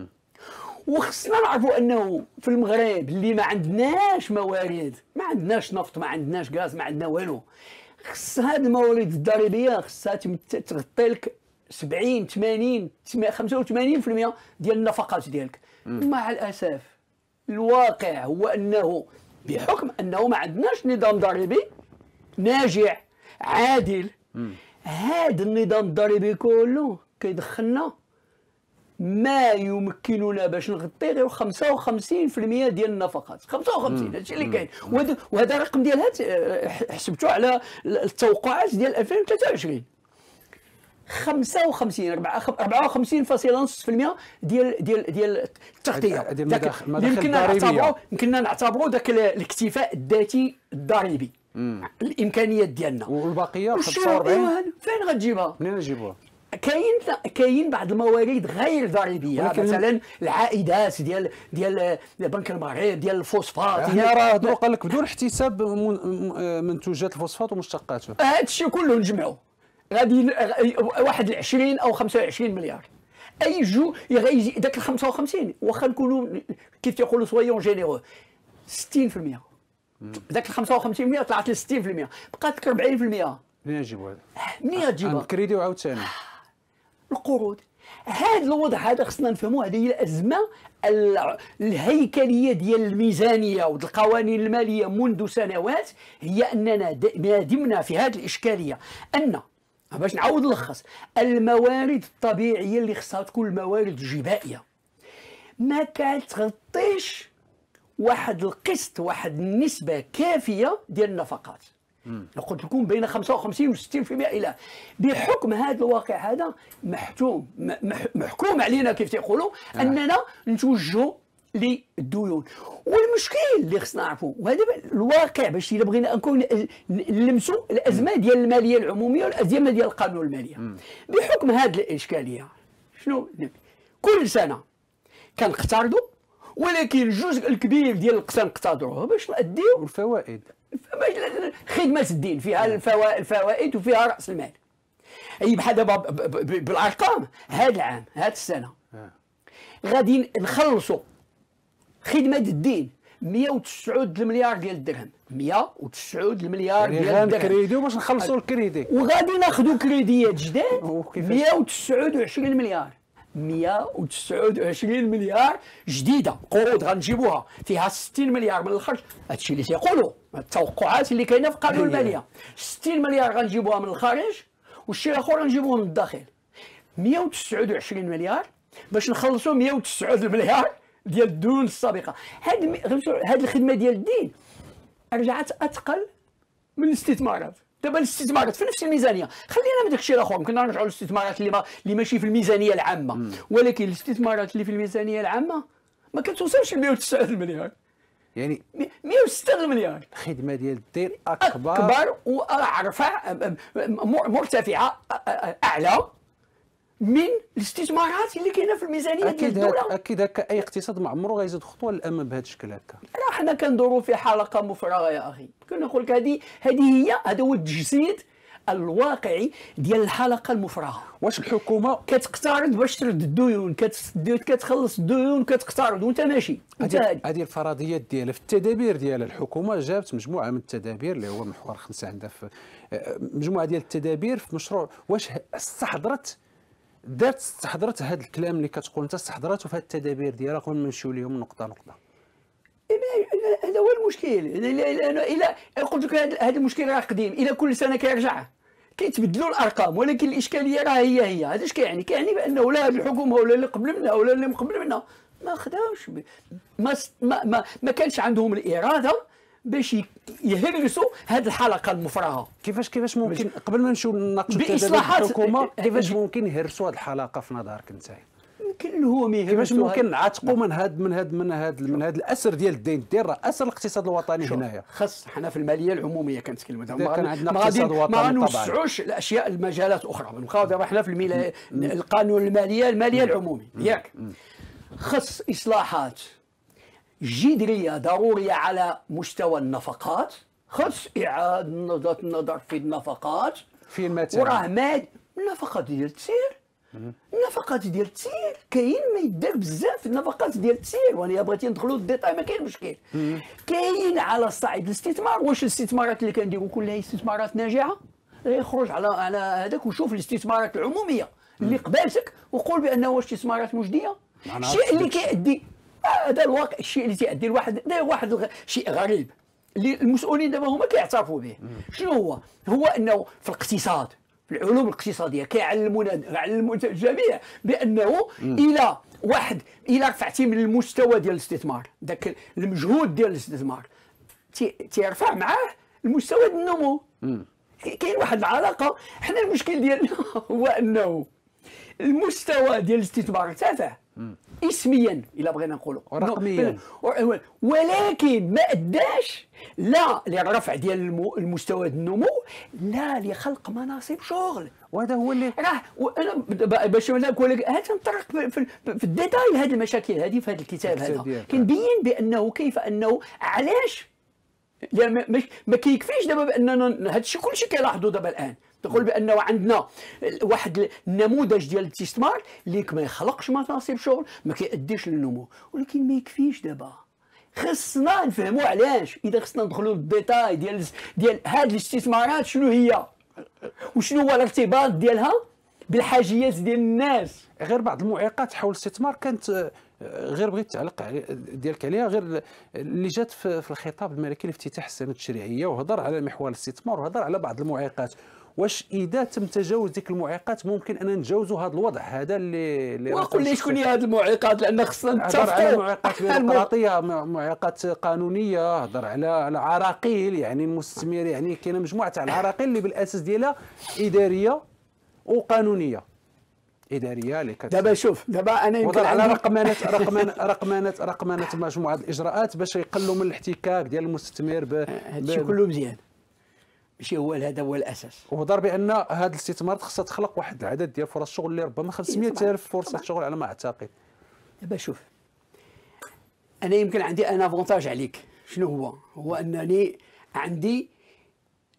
وخصنا نعرفوا انه في المغرب اللي ما عندناش موارد، ما عندناش نفط، ما عندناش غاز، ما عندنا والو، خص هذه الموارد الضريبيه خصها تغطي لك سبعين ثمانين خمسة وثمانين بالمئة ديال النفقات ديالك. مع الاسف الواقع هو انه بحكم انه ما عندناش نظام ضريبي ناجع عادل، هذا النظام الضريبي كله كيدخلنا ما يمكننا باش نغطي غير خمسة وخمسين بالمئة ديال النفقات. خمسة وخمسين هذا الشيء اللي كاين، وهذا الرقم ديالها حسبته على التوقعات ديال ألفين وثلاثة وعشرين. خمسة وخمسين أربعة وخمسين فاصلة نص بالمئة ديال ديال ديال التغطيه. يمكننا نعتبروا يمكننا نعتبروا ذاك الاكتفاء الذاتي الضريبي. الامكانيات ديالنا. والبقيه خمسة وأربعين فين غتجيبها؟ منين نجيبوها؟ كاين كاين بعض الموارد غير ضريبيه، مثلا العائدات ديال ديال بنك المغرب، ديال الفوسفات. هي راه هضروا قال لك بدون احتساب منتوجات الفوسفات ومشتقاته. هذا الشيء كله نجمعوا غادي واحد عشرين او خمسة وعشرين مليار. اي جو يجي ذاك ال خمسة وخمسين واخا نكونوا كيف تيقولوا سويون جينيرو ستين بالمئة. ذاك ال خمسة وخمسين بالمئة طلعت ل ستين بالمئة، بقات لك أربعين بالمئة. منين نجيبوا هذا؟ منين تجيبها؟ الكريدي وعاوتاني القروض. هذا الوضع هذا خصنا نفهموه. هذه هي الازمه الهيكليه ديال الميزانيه والقوانين الماليه منذ سنوات، هي اننا دمنا في هذه الاشكاليه ان باش نعاود نلخص الموارد الطبيعيه اللي خصها تكون الموارد الجبائيه ما كتغطيش واحد القسط واحد النسبه كافيه ديال النفقات. قلت لكم بين خمسة وخمسين و ستين بالمئة الى بحكم هذا الواقع هذا محتوم محكوم علينا كيف تيقولوا اننا نتوجهوا للديون. والمشكل اللي خصنا نعرفوا وهذا الواقع باش الا بغينا نكون نلمسوا الازمه ديال الماليه العموميه والازمه ديال القانون الماليه. بحكم هذه الاشكاليه شنو كل سنه كنقترضوا، ولكن الجزء الكبير ديال القسط نقتضروه باش نأديو والفوائد خدمه الدين فيها الفوا- الفوائد وفيها راس المال. اي بحال دابا ب- ب- ب- بالارقام هذا العام هذه السنه آه. غادي نخلصوا خدمه الدين مئة وتسعة المليار ديال الدرهم، مئة وتسعة المليار يعني ديال الدرهم، غنكريديو باش نخلصوا الكريدي. وغادي ناخذوا كريديات جداد وكيفاش؟ مئة وتسعة وعشرين مليار، مئة وتسعة وعشرين مليار جديده قروض غنجيبوها فيها ستين مليار من الخرج. هادشي اللي تيقولوا التوقعات اللي كاينه في قانون الماليه، ستين مليار غنجيبوها من الخارج والشيء الاخر غنجيبوه من الداخل. مئة وتسعة وعشرين مليار باش نخلصوا مئة وتسعة المليار ديال الديون السابقه. هاد هاد الخدمه ديال الدين رجعت اثقل من الاستثمارات. دابا الاستثمارات في نفس الميزانيه، خلينا من داك الشيء الاخر، يمكن نرجعوا للاستثمارات اللي ما اللي ماشي في الميزانيه العامه، مم. ولكن الاستثمارات اللي في الميزانيه العامه ما كتوصلش ل مئة وتسعة المليار، يعني مئة وستة المليار. الخدمه ديال الدين اكبر اكبر وارفع مرتفعه اعلى من الاستثمارات اللي كاينه في الميزانيه ديال اكيد الدوله. هك اكيد هكا اي اقتصاد ما عمره غيزيد خطوه للامام بهذا الشكل هكا. راه حنا كندوروا في حلقه مفرغه يا اخي، كنقول لك هذه هذه هي هذا هو التجسيد الواقعي ديال الحلقه المفرغه. واش الحكومه كتقترض باش ترد الديون، كتسدد كتخلص الديون، كتقترض وانت ماشي. هذه هذه الفرضيات ديالها في التدابير ديالها، الحكومه جابت مجموعه من التدابير اللي هو محور خمسه عندها في مجموعه ديال التدابير في مشروع. واش استحضرت دارت استحضرت هذا الكلام اللي كتقول انت استحضرته في هذه التدابير ديالها قبل ما نمشيو لهم نقطه نقطه؟ هذا هو المشكل. الا قلت لك هذا المشكل راه قديم، الى كل سنه كيرجع كيتبدلوا الارقام، ولكن الاشكاليه راه هي هي. هذا اش كيعني؟ كيعني بانه لا هذه الحكومه ولا اللي قبل منها ولا اللي من قبل منها ما خداوش، ما ما ما, ما كانش عندهم الاراده باش يهرسوا هذه الحلقه المفرغه. كيفاش كيفاش ممكن قبل ما نمشيو نناقشوا باصلاحات الحكومه كيفاش ممكن يهرسوا هذه الحلقه في نظرك انت؟ يمكن هو ما كيفاش ممكن نعتقوا من هذا من هذا من هذا من هذا الاسر ديال الدين ديال راه اسر الاقتصاد الوطني هنايا. خاص حنا في الماليه العموميه كنتكلموا دابا، كان عندنا ما غادي اقتصاد وطني ما غنوسعوش الاشياء المجالات اخرى، بنبقاو دابا حنا في الميلا... القانون الماليه الماليه العمومي ياك. خص اصلاحات جذريه ضروريه على مستوى النفقات، خص اعاده النظر في النفقات. فين مثلا؟ وراه ما النفقات ديال التسير، النفقات ديال التسيير كاين ما يدار بزاف النفقات ديال التسيير، وانا بغيتي ندخلوا للديتاي ما كاين مشكل. كاين على الصعيد الاستثمار، واش الاستثمارات اللي كنديروا كلها استثمارات ناجعه؟ يخرج على على هذاك وشوف الاستثمارات العموميه اللي قبالتك وقول بانه واش استثمارات مجديه. الشيء اللي كيؤدي هذا الواقع، الشيء اللي تيؤدي لواحد داير واحد الغ... شيء غريب اللي المسؤولين دابا هما كيعترفوا به. شنو هو؟ هو انه في الاقتصاد في العلوم الاقتصاديه كيعلمونا يعلموا الجميع بانه الى واحد الى رفعتي من المستوى ديال الاستثمار، ذاك المجهود ديال الاستثمار تيرفع معاه المستوى ديال النمو. كاين واحد العلاقه. حنا المشكل ديالنا هو انه المستوى ديال الاستثمار ارتفع اسميا الا بغينا نقولوا رقميا، ولكن ما اداش لا للرفع ديال المستوى النمو لا لخلق مناصب شغل. وهذا هو اللي راه وانا باش نقول لك هذا نطرق في, في الديتاي هذه المشاكل هذه في هذا الكتاب هذا كنبين بانه كيف انه علاش يعني ما, ما كيكفيش دابا باننا هذا الشيء كلشي كيلاحظوا دابا الان تقول بانه عندنا واحد النموذج ديال الاستثمار اللي ما يخلقش مناصب شغل ما كيأديش للنمو، ولكن ما يكفيش دابا خصنا نفهموا علاش. اذا خصنا ندخلوا للديتاي ديال ديال هذه الاستثمارات شنو هي وشنو هو الارتباط ديالها بالحاجيات ديال الناس. غير بعض المعيقات حول الاستثمار كانت غير بغيت تعلق ديالك عليها، غير اللي جات في الخطاب الملكي لافتتاح السنه التشريعيه وهضر على محور الاستثمار وهضر على بعض المعيقات. واش اذا تم تجاوز ديك المعيقات ممكن ان نتجاوزوا هذا الوضع هذا اللي اللي وقول لي شكون هي هذه المعيقات؟ لان خصنا نتفقوا على معيقات بيروقراطيه، معيقات قانونيه، هضر على على عراقيل، يعني المستثمر يعني كاينه مجموعه تاع العراقيل اللي بالاساس ديالها اداريه وقانونيه. اداريه اللي كت دابا شوف دابا انا يمكن على رقمنه رقمنه رقمنه رقمنه مجموعه الاجراءات باش يقلوا من الاحتكاك ديال المستثمر ب هادشي كله مزيان، ماشي هو هذا هو الاساس. وهضر بان هذا الاستثمارات خصها تخلق واحد العدد ديال فرص الشغل اللي ربما خمسمائة ألف فرصه شغل على ما اعتقد. دابا شوف انا يمكن عندي انا افونتاج عليك. شنو هو؟ هو انني عندي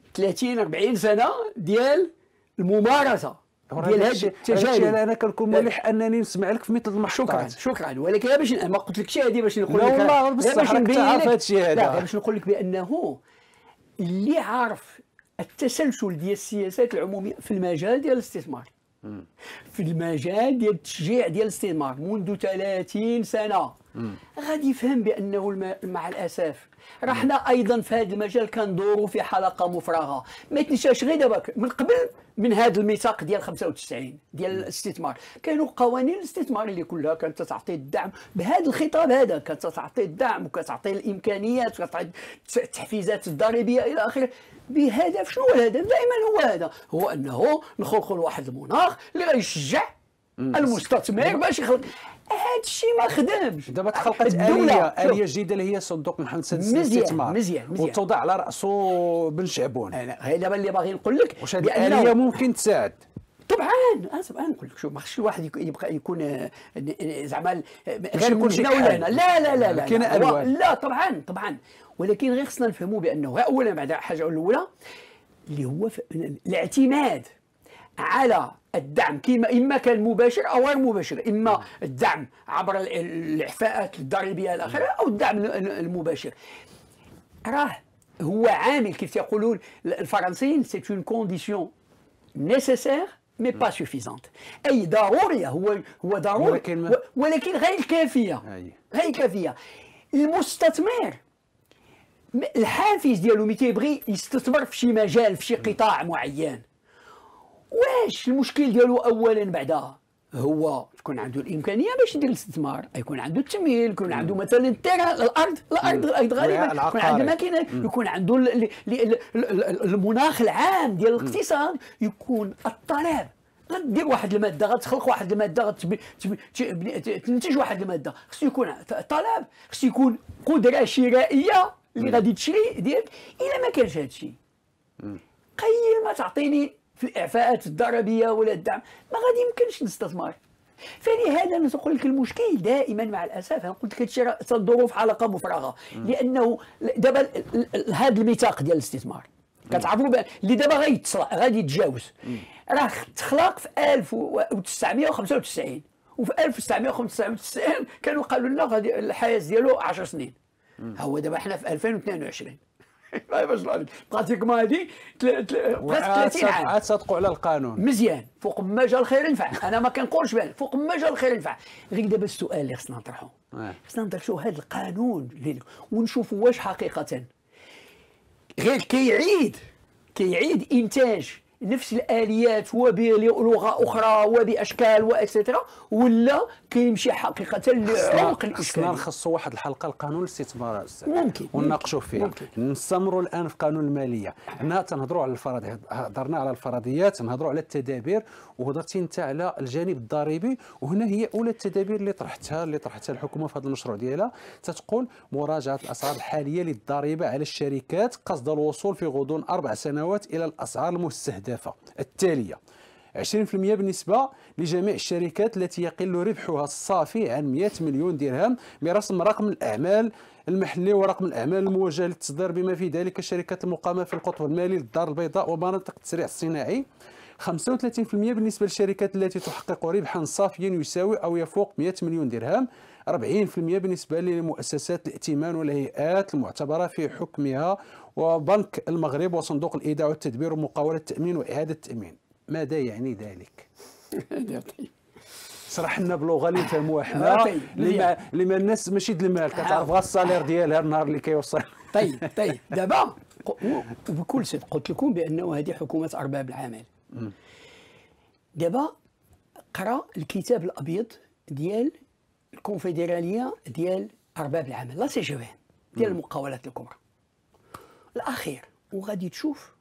ثلاثين أربعين سنه ديال الممارسه ديال هذه التجارب. انا كنكون مليح انني نسمع لك في مثل المحطات. شكرا شكرا ولكن لا باش ما قلتلكش هذه باش نقول لك لا والله بصح راك تعرف هذا الشيء هذا. لا باش نقول لك بانه اللي عارف التسلسل ديال السياسات العموميه في المجال ديال الاستثمار، في المجال ديال التشجيع ديال الاستثمار منذ ثلاثين سنه، غادي يفهم بانه الم... مع الاسف راه حنا ايضا في هذا المجال كندوروا في حلقه مفرغه. ما تنساش غير دابا من قبل من هذا الميثاق ديال خمسة وتسعين ديال الاستثمار كانوا قوانين الاستثمار اللي كلها كانت تعطي الدعم بهذا الخطاب هذا، كانت تعطي الدعم وكتعطي الامكانيات وكتعطي التحفيزات الضريبيه الى اخره بهدف. شنو هو الهدف؟ دائما هو هذا، هو انه نخلقوا لواحد المناخ اللي غيشجع المستثمر باش يخلق. هذا الشيء ما خدامش. دابا تخلقت آلية آلية جديدة اللي هي صندوق محمد السادس للاستثمار، مزيان مزيان وتوضع على رأسه بن شعبون. غير دابا اللي باغي نقول لك واش هذه الآلية ممكن تساعد؟ طبعا طبعا نقول لك شوف ما خصش الواحد يبقى يكون زعما غير يكون شي ولا هنا. لا لا لا لا كاين الوان. لا طبعا طبعا ولكن غير خصنا نفهموا بانه اولا بعد حاجه الاولى اللي هو الاعتماد على الدعم كما اما كان مباشر او غير مباشر، اما الدعم عبر الاعفاءات الضريبيه الاخرى او الدعم المباشر. راه هو عامل كيف يقولون الفرنسيين سي اون كونديسيون نيسيسير مي با سوفيزونت، اي ضروريه، هو هو ضروري ولكن, ولكن غير كافيه، غير كافيه. المستثمر الحافز ديالو ملي تيبغي يستثمر في شي مجال في شي قطاع معين، واش المشكل ديالو اولا بعدا هو تكون عنده الامكانيه باش يدير الاستثمار، يكون عنده التمويل، يكون عنده مثلا التيران الارض الارض الارض غالبا يكون عنده ماكينه، يكون عنده المناخ العام ديال الاقتصاد، يكون الطلب. غدير واحد الماده، غتخلق واحد الماده، غتنتج واحد الماده، خصو يكون طلب، خصو يكون قدره شرائيه اللي غادي تشري ديالك. الا ما كانش هذا الشيء قيل ما تعطيني في الاعفاءات الضريبيه ولا الدعم ما غادي يمكنش نستثمر. فلهذا نقول لك المشكل دائما مع الاسف، انا قلت لك هادشي تندوروا في حلقه مفرغه، لانه دابا هذا الميثاق ديال الاستثمار كتعرفوا اللي دابا غيتصلح غادي يتجاوز، راه تخلق في ألف وتسعمائة وخمسة وتسعين وفي ألف وتسعمائة وخمسة وتسعين كانوا قالوا لنا غادي الحياه ديالو عشر سنين. هو دابا حنا في ألفين واثنين وعشرين باش براتيكمون هذه بقات ثلاثين عام عاد صدقوا على القانون. مزيان، فوق ما جا الخير ينفع، انا ما كنقولش بان فوق ما جا الخير ينفع. غير دابا السؤال اللي خصنا نطرحه، خصنا ندرسوا هذا القانون ونشوفوا واش حقيقه غير كيعيد كيعيد انتاج نفس الاليات وبلغه اخرى وباشكال واكسترا، ولا كيمشي حقيقه لعمق الاشكال. خصنا نخصصوا واحد الحلقه لقانون الاستثمار ممكن ونناقشوا فيها. نستمروا الان في قانون الماليه، حنا تنهضروا على الفرضيات، هضرنا على الفرضيات، نهضروا على التدابير، وهضرتي انت على الجانب الضريبي. وهنا هي اولى التدابير اللي طرحتها اللي طرحتها الحكومه في هذا المشروع ديالها، تتقول مراجعه الاسعار الحاليه للضريبه على الشركات قصد الوصول في غضون اربع سنوات الى الاسعار المستهدفه التاليه: عشرين بالمئة بالنسبة لجميع الشركات التي يقل ربحها الصافي عن مئة مليون درهم برسم رقم الأعمال المحلي ورقم الأعمال الموجهة للتصدير، بما في ذلك الشركات المقامة في القطب المالي للدار البيضاء ومناطق التسريع الصناعي. خمسة وثلاثين بالمئة بالنسبة للشركات التي تحقق ربحا صافيا يساوي أو يفوق مئة مليون درهم. أربعين بالمئة بالنسبة لمؤسسات الائتمان والهيئات المعتبرة في حكمها وبنك المغرب وصندوق الإيداع والتدبير ومقاولة التأمين وإعادة التأمين. ماذا يعني ذلك؟ شرح لنا بلغه اللي نفهموها حنا، لما لما الناس ماشي د المال كتعرف غير الصالير ديالها النهار اللي كيوصل. طيب طيب دابا وبكل صدق قلت لكم بانه هذه حكومه ارباب العمل. دابا قرا الكتاب الابيض ديال الكونفدراليه ديال ارباب العمل، لا سي جي في ديال المقاولات الكبرى الاخير، وغادي تشوف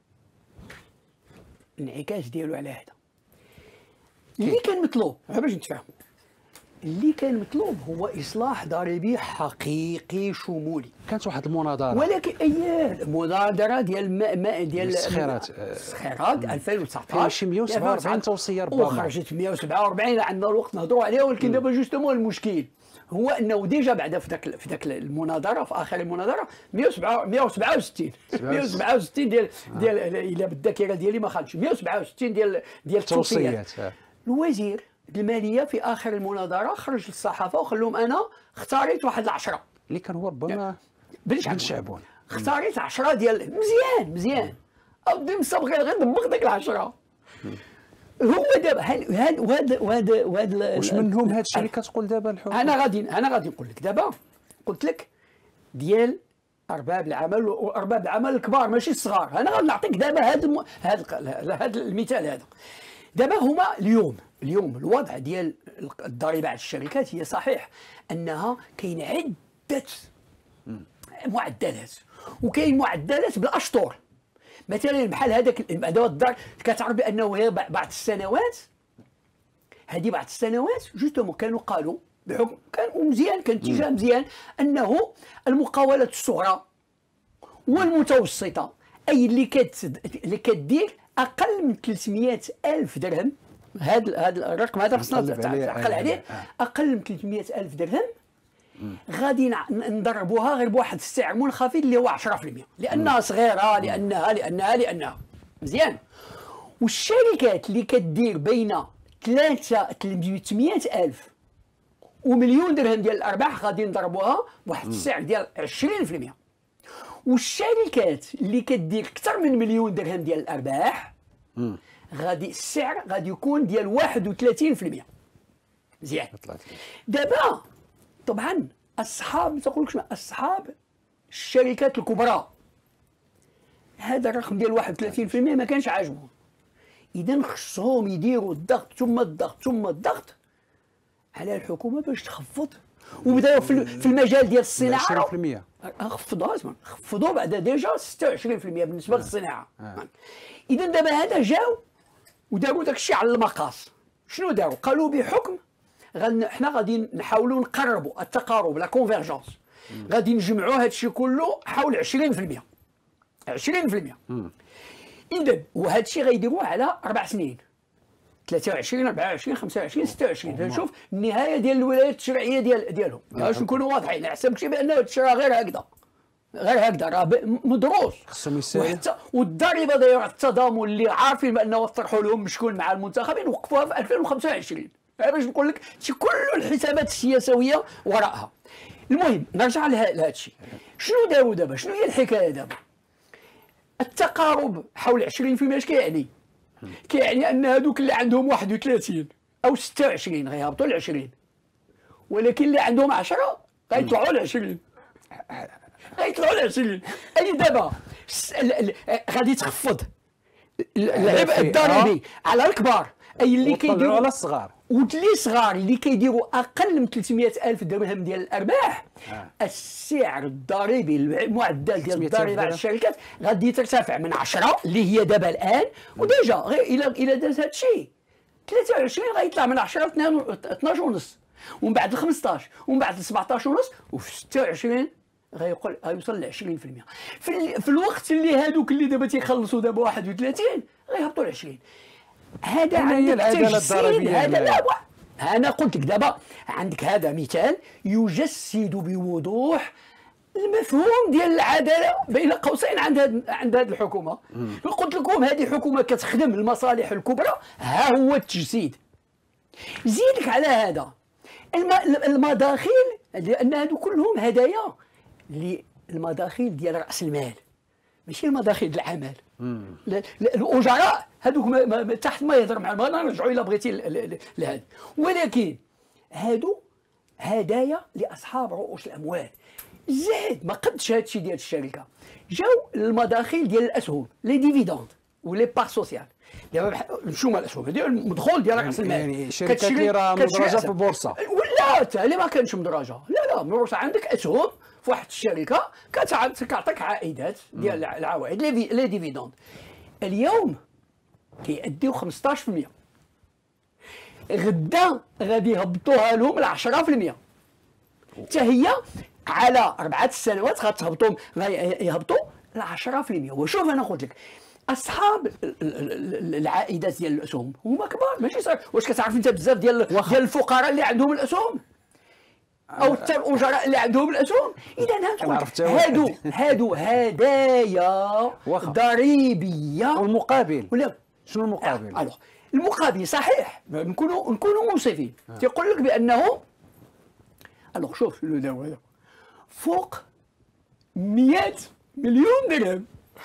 الانعكاس ديالو على هذا اللي كان مطلوب باش نتفاهموا. اللي كان مطلوب هو اصلاح ضريبي حقيقي شمولي. كانت واحد المناظره، ولكن اييه المناظره ديال الم- ما ديال السخيرات. السخيرات ألفين وتسعطاش فيها شي مية وسبعة وأربعين توصيه ربما، وخرجت مية وسبعة وأربعين عندنا الوقت نهضروا عليها. ولكن دابا جوستومون المشكل هو انه ديجا بعدا في ذاك في ذاك المناظره، في اخر المناظره مية وسبعة مية وسبعة وستين مية وسبعة وستين ديال ديال الا بالذاكره ديالي ما خانتش مية وسبعة وستين ديال ديال التوصيات. الوزير الماليه في اخر المناظره خرج للصحافه وقال لهم انا اختاريت واحد العشره اللي كان هو ربما بن شعبون، اختاريت عشرة ديال مزيان مزيان اودي مسابقه غير دبق ديك العشره. هو دابا هاد وهاد وهاد وهاد واش منهم هاد الشيء اللي كتقول دابا الحكومه؟ انا غادي انا غادي نقول لك دابا، قلت لك ديال ارباب العمل وارباب العمل الكبار ماشي الصغار. انا غادي نعطيك دابا هذا الم... هذا هذا المثال هذا. دابا هما اليوم اليوم الوضع ديال الضريبه على الشركات هي صحيح انها كاين عده معدلات، وكاين معدلات بالاشطر. مثلا بحال هذاك هذا الدار كتعرف بانه هي بعض السنوات هذه بعض السنوات جوستومون كانوا قالوا بحكم كان مزيان، كان اتجاه مزيان انه المقاولات الصغرى والمتوسطه اي اللي كت اللي كدير اقل من ثلاثمية ألف درهم، هذا هذا الرقم هذا خصنا تعقل عليه، اقل من ثلاثمية ألف درهم غادي نضربوها غير بواحد السعر منخفض اللي هو عشرة في المية لانها صغيره لانها لانها لانها مزيان. والشركات اللي كدير بين ثلاثمية ألف ومليون درهم ديال الارباح غادي نضربوها بواحد السعر ديال عشرين في المية. والشركات اللي كدير اكثر من مليون درهم ديال الارباح غادي السعر غادي يكون ديال واحد وثلاثين في المية. مزيان. دابا طبعا اصحاب ما تقولكش اصحاب الشركات الكبرى هذا الرقم ديال واحد وثلاثين في المية ما كانش عاجبهم. اذا خصهم يديروا الضغط ثم الضغط ثم الضغط على الحكومه باش تخفض، وبداو في المجال ديال الصناعه عشرين في المية خفضوها زعما خفضوا بعدا ديجا ستة وعشرين في المية بالنسبه آه. للصناعه. آه. اذا دابا هذا جاو وداروا داك الشيء على المقاس. شنو داروا؟ قالوا بحكم غن حنا غادي نحاولوا نقربوا التقارب لا كونفيرجونس، غادي نجمعوا هذا الشيء كله حول عشرين في المية عشرين في المية. اذا وهذا الشيء غيديروه على اربع سنين ثلاثة وعشرين أربعة وعشرين خمسة وعشرين ستة وعشرين. شوف النهايه ديال الولايات التشريعيه ديال ديالهم باش نكونوا واضحين. على حسب شي بان هذا الشيء غير هكذا غير هكذا راه مدروس خصهم يسالوا. والضريبه دايره التضامن اللي عارفين بانه طرحوا لهم مشكون مع المنتخبين وقفوها في ألفين وخمسة وعشرين باش نقول لك شي كل الحسابات السياسويه وراءها. المهم نرجع لهذا الشيء. شنو داروا دابا؟ شنو هي الحكايه دابا؟ التقارب حول عشرين في المية اش كيعني؟ كيعني ان هذوك اللي عندهم واحد وثلاثين او ستة وعشرين غيهبطوا ل عشرين، ولكن اللي عندهم عشرة غيطلعوا ل عشرين غيطلعوا ل عشرين. اي دابا غادي تخفض العبء الضريبي على الكبار اي اللي كيديروا على الصغار، واللي صغار اللي كيديروا اقل من ثلاثمية ألف درهم ديال الارباح. آه. السعر الضريبي المعدل ديال الضريبه على الشركات غادي ترتفع من عشرة اللي هي دابا الان، وديجا غير الى الى داز هذا الشيء ثلاثة وعشرين غيطلع من عشرة ل اثناش ونص، ومن بعد ل خمسطاش، ومن بعد ل سبعطاش ونص، وفي ستة وعشرين غيقول غيوصل ل عشرين في المية. في, في الوقت اللي هذوك اللي دابا تيخلصوا دابا واحد وثلاثين غيهبطوا ل عشرين. هذا هي العداله الضريبيه. هذا لا انا قلت لك دابا عندك هذا مثال يجسد بوضوح المفهوم ديال العداله بين قوسين عند هاد عند هذه الحكومه. قلت لكم هذه حكومه كتخدم المصالح الكبرى، ها هو التجسيد. زيدك على هذا المداخيل، لان هادو كلهم هدايا للمداخيل ديال راس المال ماشي المداخيل ديال العمل. الاجراء هذوك تحت ما يهضر مع ما نرجعوا الى بغيتي لهذا، ولكن هادو هدايا لاصحاب رؤوس الاموال. زاد ما قدش هذا الشيء ديال الشركه، جاو المداخيل ديال الاسهم لي ديفيدوند ولي بار سوسيال. دابا شنو هما الاسهم؟ هذه المدخول ديال راس المال، يعني شركات اللي راه مدرجه في البورصه ولا حتى اللي ما كانش مدرجه. لا لا البورصه عندك اسهم في واحد الشركه كتعطيك عائدات ديال العوائد لي ديفيدوند. اليوم كيأديو خمسطاش في المية. غدا غادي يهبطوها لهم ل عشرة في المية، حتى هي على أربعة سنوات غتهبطوا يهبطوا ل عشرة في المية. وشوف انا قلت لك اصحاب العائدات ديال الاسهم هما كبار ماشي صغار. واش كتعرف انت بزاف ديال ديال الفقراء اللي عندهم الاسهم او حتى الاجراء اللي عندهم الاسهم؟ اذا هادو هادو هدايا ضريبيه. والمقابل ولا شنو المقابل؟ الوغ المقابل صحيح نكونوا نكونوا منصفين. تيقول لك بانه الوغ شوف شنو داو هذا فوق مئة مليون درهم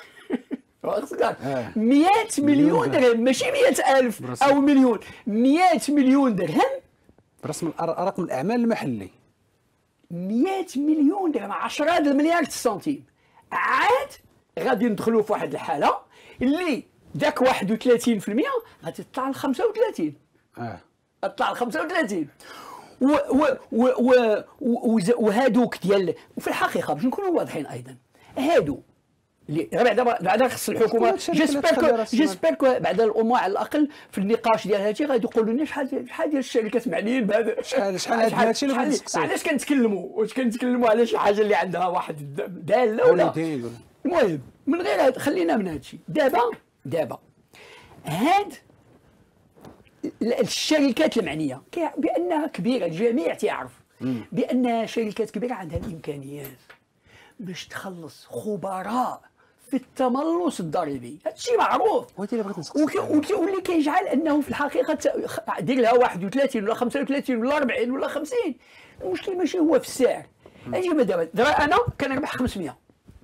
مئة مليون درهم ماشي مئة ألف او مليون، مئة مليون درهم برسم رقم الاعمال المحلي. مئة مليون درهم عشرة المليار السنتيم. عاد غادي ندخلوا في واحد الحاله اللي ذاك واحد وثلاثين في المية غادي تطلع ل خمسة وثلاثين. اه تطلع ل خمسة وثلاثين. و و و و وهادوك ديال وفي الحقيقه باش نكونوا واضحين ايضا هادو اللي بعدا بعدا خص الحكومه جيسبر جيسبر بعد الامور على الاقل في النقاش ديال هادشي غادي يقولوا لنا شحال شحال ديال الشركات معنيين بهذا. شحال شحال هاد هادشي اللي بغيت علاش كنتكلموا واش كنتكلموا على شي حاجه اللي عندها واحد داله ولا المهم من غير هاد خلينا من هادشي. دابا دابا هاد الشركات المعنيه بانها كبيره الجميع تيعرف بانها شركات كبيره عندها الامكانيات باش تخلص خبراء في التملص الضريبي. هادشي معروف واللي كيجعل انه في الحقيقه دير لها واحد وثلاثين ولا خمسة وثلاثين ولا أربعين ولا خمسين. المشكل ماشي هو في السعر. اجي دابا دابا انا كنربح خمسمية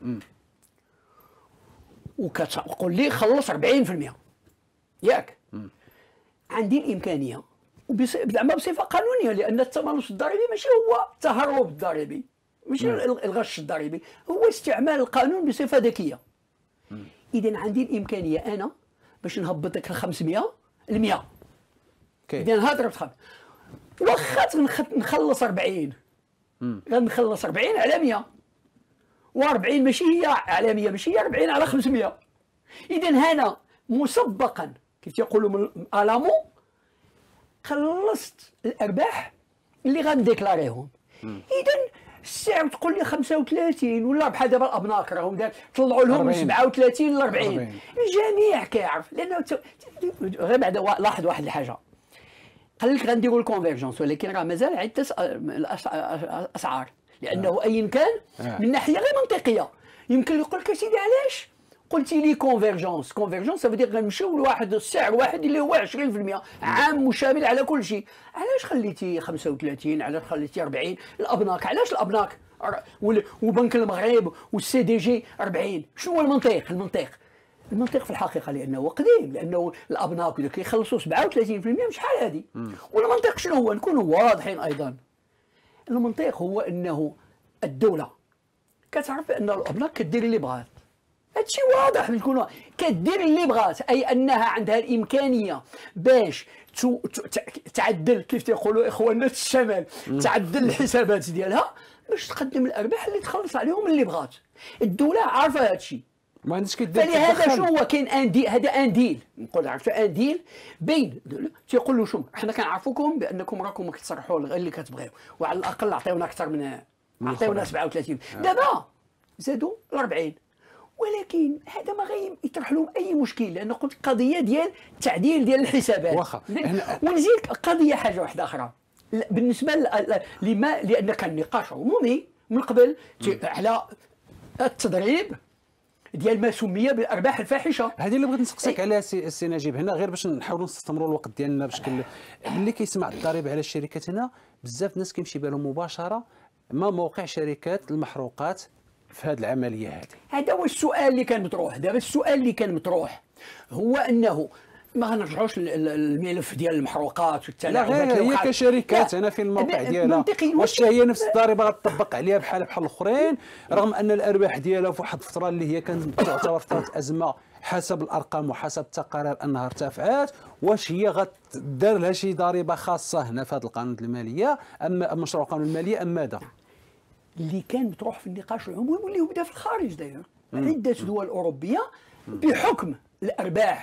وكتقول لي خلص أربعين في المية ياك. عندي الامكانيه زعما بصفه قانونيه لان التملص الضريبي ماشي هو التهرب الضريبي ماشي الغش الضريبي، هو استعمال القانون بصفه ذكيه. اذا عندي الامكانيه انا باش نهبطك ل خمسمية ل مئة. اذا هضرب خمسة واخا نخلص أربعين غنخلص أربعين على مئة و40 ماشي هي على مئة ماشي هي أربعين على خمسمية. اذا هنا مسبقا كيف تيقولوا من الامو خلصت الارباح اللي غنديكلاريهم. اذا السعر تقول لي خمسة وثلاثين ولا بحال دابا الابناك راهم طلعوا لهم من سبعة وثلاثين ل أربعين. الجميع كيعرف لانه غير بعد لاحظ واحد الحاجه قال لك غنديروا الكونفيرجونس ولكن راه مازال عده الاسعار لانه ايا كان من ناحيه غير منطقيه يمكن يقول لك سيدي علاش قلتي لي كونفيرجونس؟ كونفيرجونس سافو دير غنمشيو لواحد السعر واحد اللي هو عشرين في المية عام مشامل على كل شيء. علاش خليتي خمسة وثلاثين؟ علاش خليتي أربعين؟ الابناك علاش الابناك وبنك المغرب والسي دي جي أربعين؟ شنو هو المنطق؟ المنطق المنطق في الحقيقه لانه قديم لانه الابناك اللي كيخلصوا سبعة وثلاثين في المية شحال هذه. والمنطق شنو هو؟ نكونوا واضحين ايضا. المنطق هو انه الدوله كتعرف ان الابناك كدير اللي بغات. هادشي واضح نكونوا كدير اللي بغات اي انها عندها الامكانيه باش تعدل كيف تيقولوا اخواننا في الشمال تعدل الحسابات ديالها باش تقدم الارباح اللي تخلص عليهم اللي بغات. الدوله عارفه هادشي ما عندش كيدير. فلهذا شنو هو كاين ان ديل هذا ان ديل نقول عرفت ان ديل بين تيقول له شوف حنا كنعرفوكم بانكم راكم ما كتصرحوا غير اللي كتبغيو وعلى الاقل عطيونا اكثر من عطيونا سبعة وثلاثين دابا زادوا ل أربعين. ولكن هذا ما غادي يطرح لهم اي مشكل لان قلت قضيه ديال التعديل ديال الحسابات. واخا ونزيد قضيه حاجه واحده اخرى بالنسبه لما لان كان نقاش عمومي من قبل على التضريب ديال ما سمي بالارباح الفاحشه. هذه اللي بغيت نسقسيك عليها سي, سي نجيب هنا غير باش نحاولوا نستثمروا الوقت ديالنا بشكل اللي كيسمع الضريبه على الشركات هنا بزاف الناس كيمشي بالهم مباشره ما موقع شركات المحروقات في هذه العمليه هذه. هذا هو السؤال اللي كان مطروح. دابا السؤال اللي كان مطروح هو انه ما غنرجعوش للملف ديال المحروقات والتلاعبات. لا غير هي كشركات هنا في الموقع ديالها واش هي نفس الضريبه غتطبق عليها بحال بحال الاخرين رغم ان الارباح ديالها في واحد الفتره اللي هي كانت تعتبر فتره ازمه حسب الارقام وحسب التقارير انها ارتفعت. واش هي غتدار لها شي ضريبه خاصه هنا في هذا القانون الماليه ام مشروع القانون الماليه ام ماذا؟ اللي كان مطروح في النقاش العمومي واللي بدا في الخارج داير عده دول اوروبيه بحكم الارباح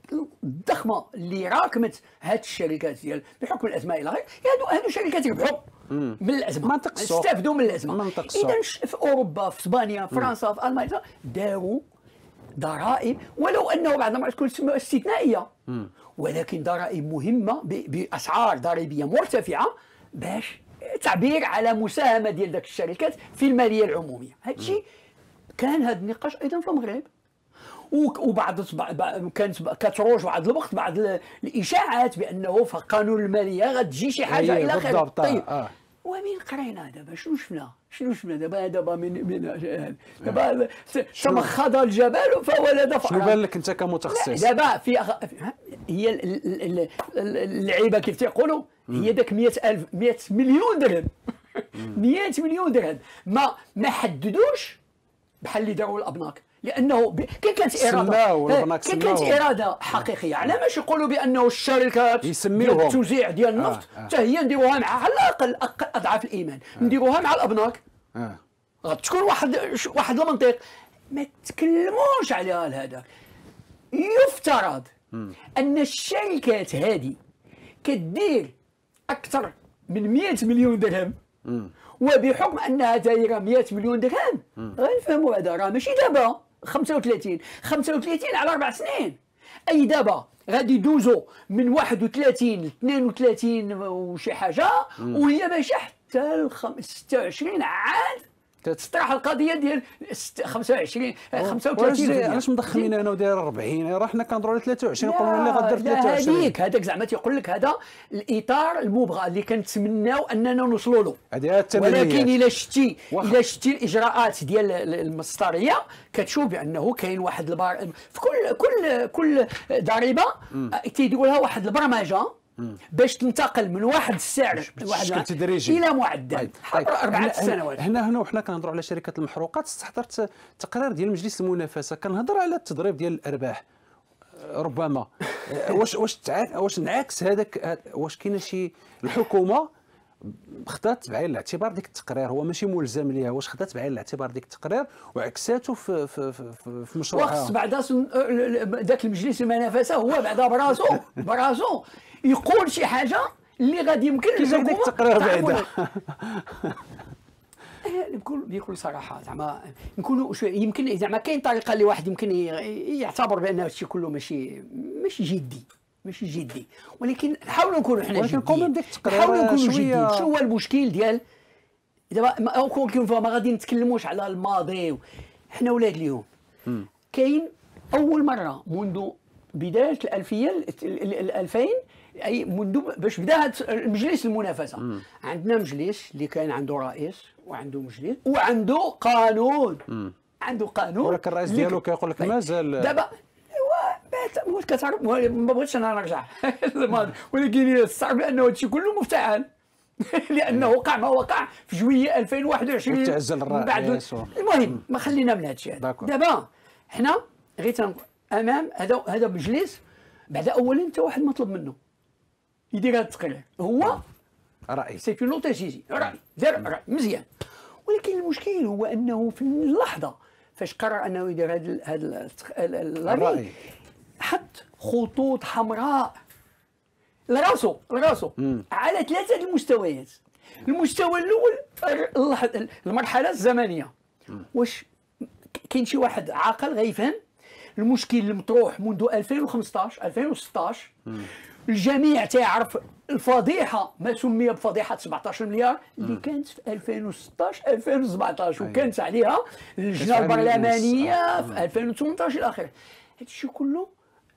الضخمه اللي راكمت هذه الشركات ديال بحكم الازمه الى غيره، هادو هادو شركات ربحوا من الازمه، منطق السوق. استفدوا من الازمه. منطق السوق. اذا في اوروبا، في اسبانيا، في فرنسا، في المانيا داروا ضرائب، ولو انه بعض المرات تكون استثنائيه، ولكن ضرائب مهمه باسعار ضريبيه مرتفعه باش تعبير على مساهمه ديال ذاك الشركات في الماليه العموميه. هذا الشيء كان هذا النقاش ايضا في المغرب، وبعض كانت كتروج بعض الوقت بعض الاشاعات بانه في قانون الماليه غتجي شي حاجه الى اخره. طيب آه. ومن قرينا دابا شنو شفنا؟ شنو شفنا دابا؟ دابا من من دابا تمخض الجبل فولد فأرا. شنو بان لك انت كمتخصص؟ دابا في أخ... هي اللعيبه كيف تيقولوا، هي داك مئة ألف مئة مليون درهم مئة مليون درهم ما ما حددوش بحال اللي داروا الابناك، لانه ب... كان كانت اراده كان كانت اراده حقيقيه على ماش يقولوا بانه الشركات يسميوهم التوزيع ديال النفط حتى آه. آه. هي نديروها مع على الاقل اضعاف الايمان، آه. نديروها مع الابناك، آه. غتكون واحد واحد المنطق ما تكلموش عليها لهذا. يفترض م. ان الشركات هذه كدير اكثر من مئة مليون درهم، م. وبحكم انها دايره مئة مليون درهم غنفهموا هذا راه ماشي دابا خمسة وثلاثين خمسة وثلاثين على اربع سنين، اي دابا غادي يدوزوا من واحد وثلاثين ل اثنين وثلاثين وشي حاجه، وهي ماشيه حتى ل ستة وعشرين عام تطرح القضيه ديال خمسة وعشرين خمسة وثلاثين. علاش مضخمين انا وداير أربعين؟ راه حنا كنهضروا على ثلاثة وعشرين وقلنا اللي غدير ثلاثة وعشرين. هذيك هذاك زعما تيقول لك هذا الاطار المبغى اللي كنتمناو اننا نوصلوا له، ولكن الا شتي الا شتي الاجراءات ديال المسطريه كتشوف بانه كاين واحد البار في كل كل كل ضريبه تيديروا لها واحد البرمجه باش تنتقل من واحد السعر واحد تدريجي الى معدل طيب. اربعه سنوات. هنا هنا وحنا كنهضروا على شركات المحروقات، استحضرت تقرير ديال مجلس المنافسه كنهضر على التضريب ديال الارباح ربما واش واش تعا... واش نعكس هذاك، واش كاينه شي الحكومه خدات بعين الاعتبار ديك التقرير، هو ماشي ملزم ليها، واش خدات بعين الاعتبار ديك التقرير وعكساته في في في, في مشروعها؟ وخص بعدا ذاك المجلس المنافسه هو بعدا براسو براسو يقول شي حاجه اللي غادي يمكن للحكومه ديك التقرير بعدا. بكل بكل صراحه زعما نكونوا يمكن زعما كاين طريقه اللي واحد يمكن يعتبر بان هادشي كله ماشي ماشي جدي ماشي جدي، ولكن نحاولوا نكونوا حنا جديين، نحاولوا نكونوا جديين. شنو هو المشكل ديال دابا كون ما غادي نتكلموش على الماضي، حنا ولاد اليوم. كاين اول مره منذ بدايه الالفيه الألفين، اي منذ باش بدا المجلس المنافسه مم. عندنا مجلس اللي كان عنده رئيس وعنده مجلس وعنده قانون مم. عنده قانون، ولكن الرئيس ديالو كيقول لك مازال دابا هو كتعرف ما بغيتش انا نرجع ولكن الصعب بانه هادشي كله مفتعل لانه وقع ما وقع في جوية ألفين وواحد وعشرين وتعزل الرئيس. المهم ما خلينا من هادشي هذا. دابا حنا غير امام هذا هذا مجلس بعد اولا انت واحد ما طلب منه يدير هذا التقرير، هو رأي سي اون اوتوسيزي رأي دار رأي مزيان، ولكن المشكل هو انه في اللحظه فاش قرر انه يدير هذا هذا الرأي حط خطوط حمراء لراسو لراسو على ثلاثه المستويات. المستوى الاول المرحله الزمنيه، واش كاين شي واحد عاقل غيفهم المشكل المطروح منذ ألفين وخمسطاش ألفين وستطاش. الجميع تعرف الفضيحه ما سمي بفضيحه سبعطاش مليار اللي كانت في ألفين وستطاش ألفين وسبعطاش وكانت عليها اللجنه البرلمانيه في ألفين وثمنطاش الى اخره. هذا الشيء كله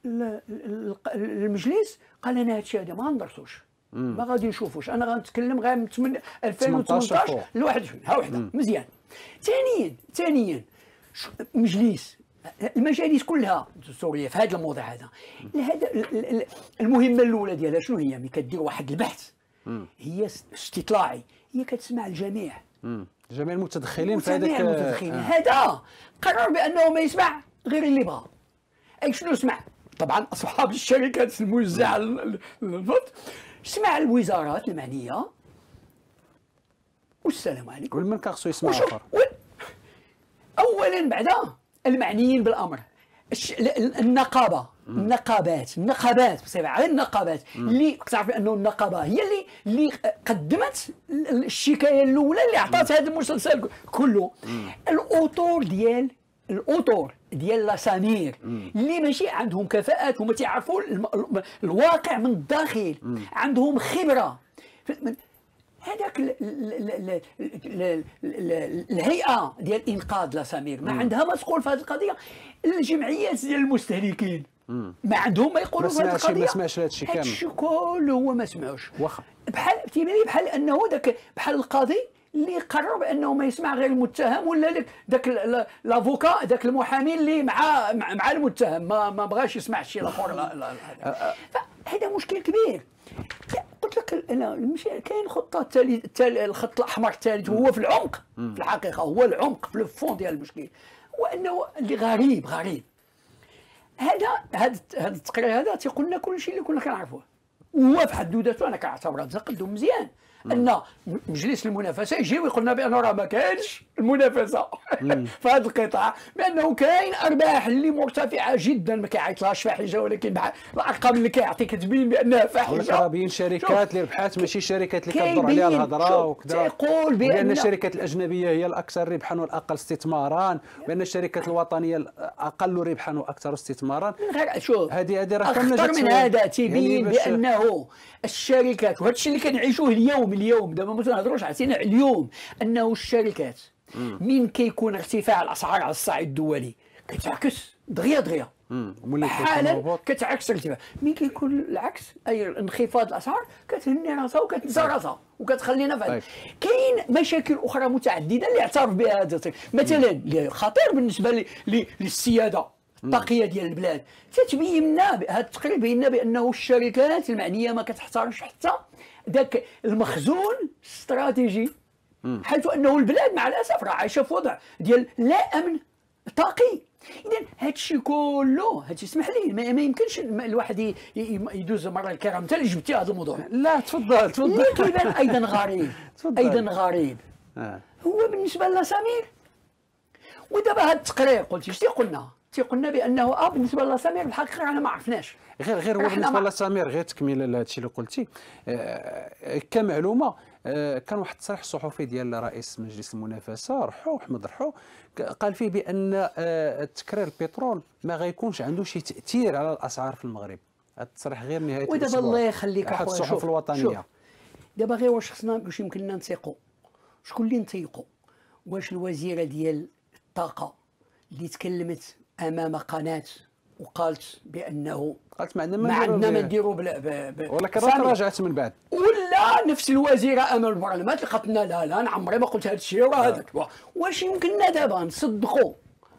المجلس قال انا هذا الشيء هذا ما ندرسوش، ما غادي نشوفوش، انا غنتكلم غير من ألفين وثمنطاش ل واحد وعشرين. ها وحده مزيان. ثانيا ثانيا مجلس المجالس كلها سوريا في هذا الموضوع هذا، هذا المهمه الاولى ديالها شنو هي؟ ملي كدير واحد البحث هي استطلاعي، هي كتسمع الجميع جميع المتدخلين في هذاك المتدخلين. هذا قرر بانه ما يسمع غير اللي بغى. اي شنو سمع؟ طبعا اصحاب الشركات الموزعه للنفط، سمع الوزارات المعنيه والسلام عليكم. والمن خصو يسمع اخر؟ اولا بعدا المعنيين بالامر، النقابه النقابات النقابات بصفه على النقابات اللي تعرف انه النقابه هي اللي اللي قدمت الشكايه الاولى اللي عطات هذا المسلسل كله. الاوتور ديال الاوتور ديال لاسامير اللي ماشي عندهم كفاءات وما تعرفوا الواقع من الداخل، عندهم خبره. هذاك الهيئه ديال انقاذ لاسامير ما عندها ما تقول في هذه القضيه. الجمعيات ديال المستهلكين ما عندهم ما يقولوا في هذه القضيه. ما سمعش هذا الشيء كامل، هذا الشيء كله هو ما سمعوش. واخا بحال تيبان لي بحال انه داك بحال القاضي اللي قرر بانه ما يسمع غير المتهم، ولا داك لافوكا داك المحامي اللي مع مع المتهم ما ما بغاش يسمع الشيء الاخر. هذا مشكل كبير. قلت لك انا مش كاين خطه الثالث، الخط الاحمر الثالث هو في العمق، في الحقيقه هو العمق في الفون ديال المشكل، هو انه اللي غريب غريب هذا هذا هذا التقرير هذا تيقول لنا كل شيء اللي كنا كنعرفوه، وهو في حد ذاته انا كنعتبر هذا تقدم مزيان. ان مجلس المنافسه يجي ويقول لنا بانه راه ما كاينش المنافسه في هذا القطاع، بانه كاين ارباح اللي مرتفعه جدا ما كيعيطلهاش فاحشه، ولكن الارقام اللي كيعطيك تبين بانها فاحشه. راه بين شركات اللي ربحات ماشي شركات اللي كتدور عليها الهضره وكذا. تيقول بان الشركات الاجنبيه هي الاكثر ربحا والاقل استثمارا، بان الشركات الوطنيه الاقل ربحا واكثر استثمارا. شوف هذه هذه راه اكثر من هذا تيبين بانه الشركات، وهذا الشيء اللي كنعيشوه اليوم اليوم دابا ما تنهضروش على اليوم، انه الشركات من كيكون ارتفاع الاسعار على الصعيد الدولي كتعكس دغيا دغيا حالا كتعكس الارتفاع. من كيكون العكس اي انخفاض الاسعار كتهني راسها وكتنسى راسها وكتخلينا في طيب. كاين مشاكل اخرى متعدده اللي اعترف بها هذا مثلا اللي خطير بالنسبه للسياده الطاقيه ديال البلاد. تتبين لنا هذا التقرير بين لنا بانه الشركات المعنيه ما كتحترمش حتى ذاك المخزون الاستراتيجي، حيث انه البلاد مع الاسف راه عايشه في وضع ديال لا امن طاقي. اذا هذا الشيء كله هذا اسمح لي ما, ما يمكنش الواحد يدوز مره الكرام. انت اللي جبتي هذا الموضوع. لا تفضل تفضل. اللي كيبان ايضا غريب ايضا غريب آه. هو بالنسبه لسمير. ودابا هذا التقرير قلتي اش تيقولنا؟ تيقولنا بانه اه بالنسبه لسمير الحقيقه انا ما عرفناش. غير غير هو بالنسبه لسمير غير تكميله لهذا الشيء اللي قلتي آه كمعلومه آه كان واحد التصريح صحفي ديال رئيس مجلس المنافسه رحو احمد رحو قال فيه بان آه تكرير البترول ما غيكونش عنده شي تاثير على الاسعار في المغرب. هذا التصريح غير نهايه الاسبوع. ودابا الله يخليك احد الصحف الوطنيه. دابا غير واش خصنا واش يمكننا نثيقوا؟ شكون اللي نثيقوا؟ واش الوزيره ديال الطاقه اللي تكلمت امام قناه وقالت بانه قالت ما عندنا ما عندنا ما نديروا ولكن راجعت من بعد، ولا نفس الوزيره امام البرلمان اللي قالت لنا لا لا انا عمري ما قلت هذا الشيء وراه هذاك. واش يمكننا دابا نصدقوا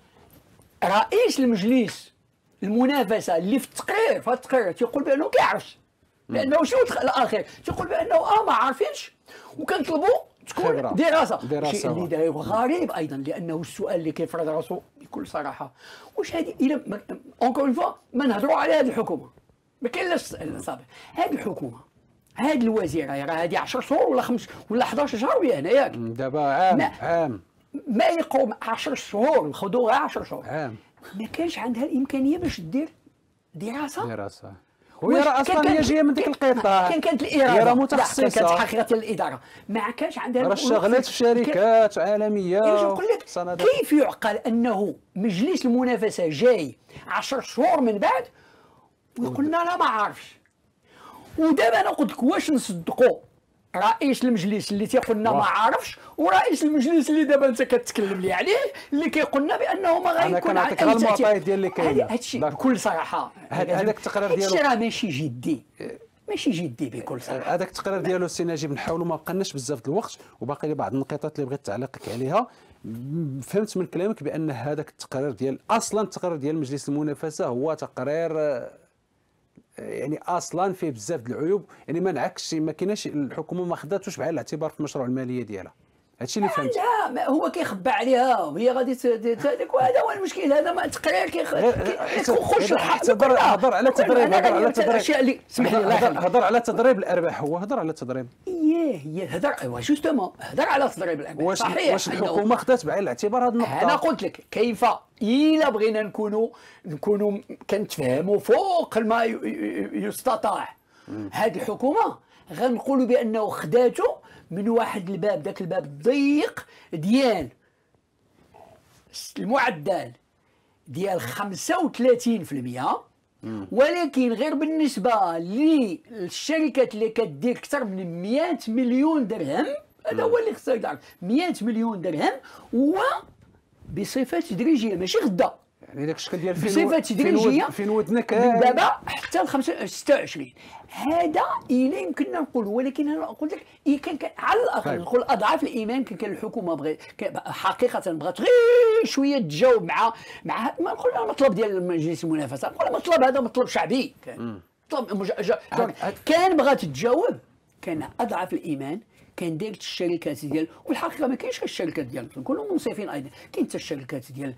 رئيس المجلس المنافسه اللي في التقرير في التقرير تيقول بانه كيعرفش، لانه شنو الاخر تيقول بانه اه ما عارفينش وكنطلبوا تكون دراسه. الشيء اللي داير غريب ايضا، لانه السؤال اللي كيفرض راسو بكل صراحه واش هذه الى اونكور اون فوا ما نهضروا على هذه الحكومه ما كاين لا صابر. هذه الحكومه هذه الوزيره راه هذه عشرة شهور ولا خمس ولا أحد عشر شهر ويانا ياك دابا عام ما عام ما يقوم عشر شهور ناخذوا غير عشر شهور عام ما كانش عندها الامكانيه باش دير دراسه دراسه وهي راه اصلا هي جايه من ديك القطاع. كان كانت الاراده هي راه متخصصه، كانت حقيقه الاداره ما كانش عندها راه اشتغلت في شركات عالميه. كيف يعقل انه مجلس المنافسه جاي عشر شهور من بعد ويقول لنا لا ما عارفش؟ ودابا انا قلت لك واش نصدقوا رئيس المجلس اللي تيقول لنا ما عارفش، ورئيس المجلس اللي دابا انت كتكلم لي عليه اللي كيقول لنا بانه ما غيكون عنده اي المعطيات ديال اللي كاينه. هذا الشيء بكل صراحه هذاك التقرير ديالو هذا الشيء راه ماشي جدي ماشي جدي بكل صراحه. هذاك التقرير ديالو السي نجيب نحاولوا ما بقناش بزاف د الوقت وباقي لي بعض النقاطات اللي بغيت تعليقك عليها. فهمت من كلامك بان هذاك التقرير ديال اصلا التقرير ديال مجلس المنافسه هو تقرير يعني اصلا فيه بزاف د العيوب، يعني ما نعكسش ما كايناش الحكومه ما خداتوش بعين الاعتبار في المشروع الماليه ديالها. هادشي اللي فهمت. لا ما هو كيخبى عليها وهي غادي هذاك، وهذا هو المشكل. هذا ما التقرير كيخش الحق. هضر هضر على التضريب، هضر على التضريب. الاشياء اللي سمح لي هضر على تضريب الارباح، هو هضر على التضريب. اييه هي هضر ايوا جوستومون هضر على تضريب الارباح. صحيح. واش الحكومه خدات بعين الاعتبار هذه النقطه؟ انا قلت لك كيف الا بغينا نكونوا نكونوا كنتفاهموا فوق ما يستطاع هذه الحكومه، غنقولوا بانه خداتو من واحد الباب، ذاك الباب الضيق ديال المعدل ديال خمسة وثلاثين بالمئة، ولكن غير بالنسبه للشركات اللي كدير اكثر من مئة مليون درهم. هذا هو اللي خصك تعرف، مئة مليون درهم وبصفه تدريجيه ماشي غدا، يعني داك الشكل ديال بصفه تدريجيه فين ودنا من دابا حتى ل ستة وعشرين. هذا الا يمكننا نقولوا، ولكن انا قلت لك إيه كان, كان على الاقل نقول اضعاف الايمان كان, كان الحكومه بغي حقيقه بغات غير شويه تجاوب مع مع ما نقول المطلب ديال مجلس المنافسه، نقول المطلب هذا مطلب شعبي كان مطلب مج... كان بغات تجاوب، كان اضعف الايمان كان دايره الشركات ديال، والحقيقه ما كاينش الشركات ديال نكونوا منصفين ايضا، كاين حتى الشركات ديال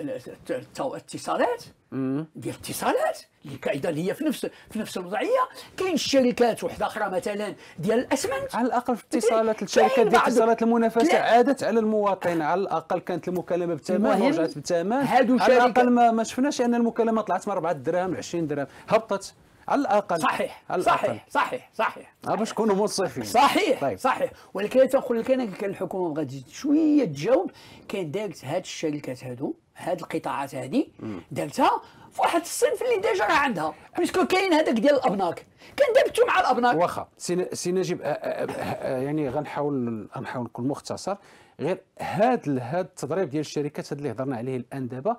الاتصالات ديال الاتصالات اللي ايضا هي في نفس في نفس الوضعيه، كاين الشركات وحده اخرى مثلا ديال الاسمنت. على الاقل في الاتصالات الشركات ديال الاتصالات المنافسه عادت على المواطن، على الاقل كانت المكالمه بالثمن ورجعت بالثمن، على الاقل ما, ما شفناش ان المكالمه طلعت من أربعة دراهم ل عشرين درهم، هبطت على الاقل. صحيح على صحيح الأقل. صحيح صحيح ها باش نكونوا منصفين. صحيح طيب. صحيح. ولكن تنقول لك انا كان الحكومه بغات شويه تجاوب، كان دارت هاد الشركات هادو، هاد القطاعات هادي دارتها في واحد الصنف اللي ديجا راه عندها، باسكو كاين هذاك ديال الابناك كان دابتو مع الابناك. واخا سي نجيب يعني غنحاول غنحاول نكون مختصر، غير هاد هاد التضريب ديال الشركات هاد اللي هضرنا عليه الان دابا،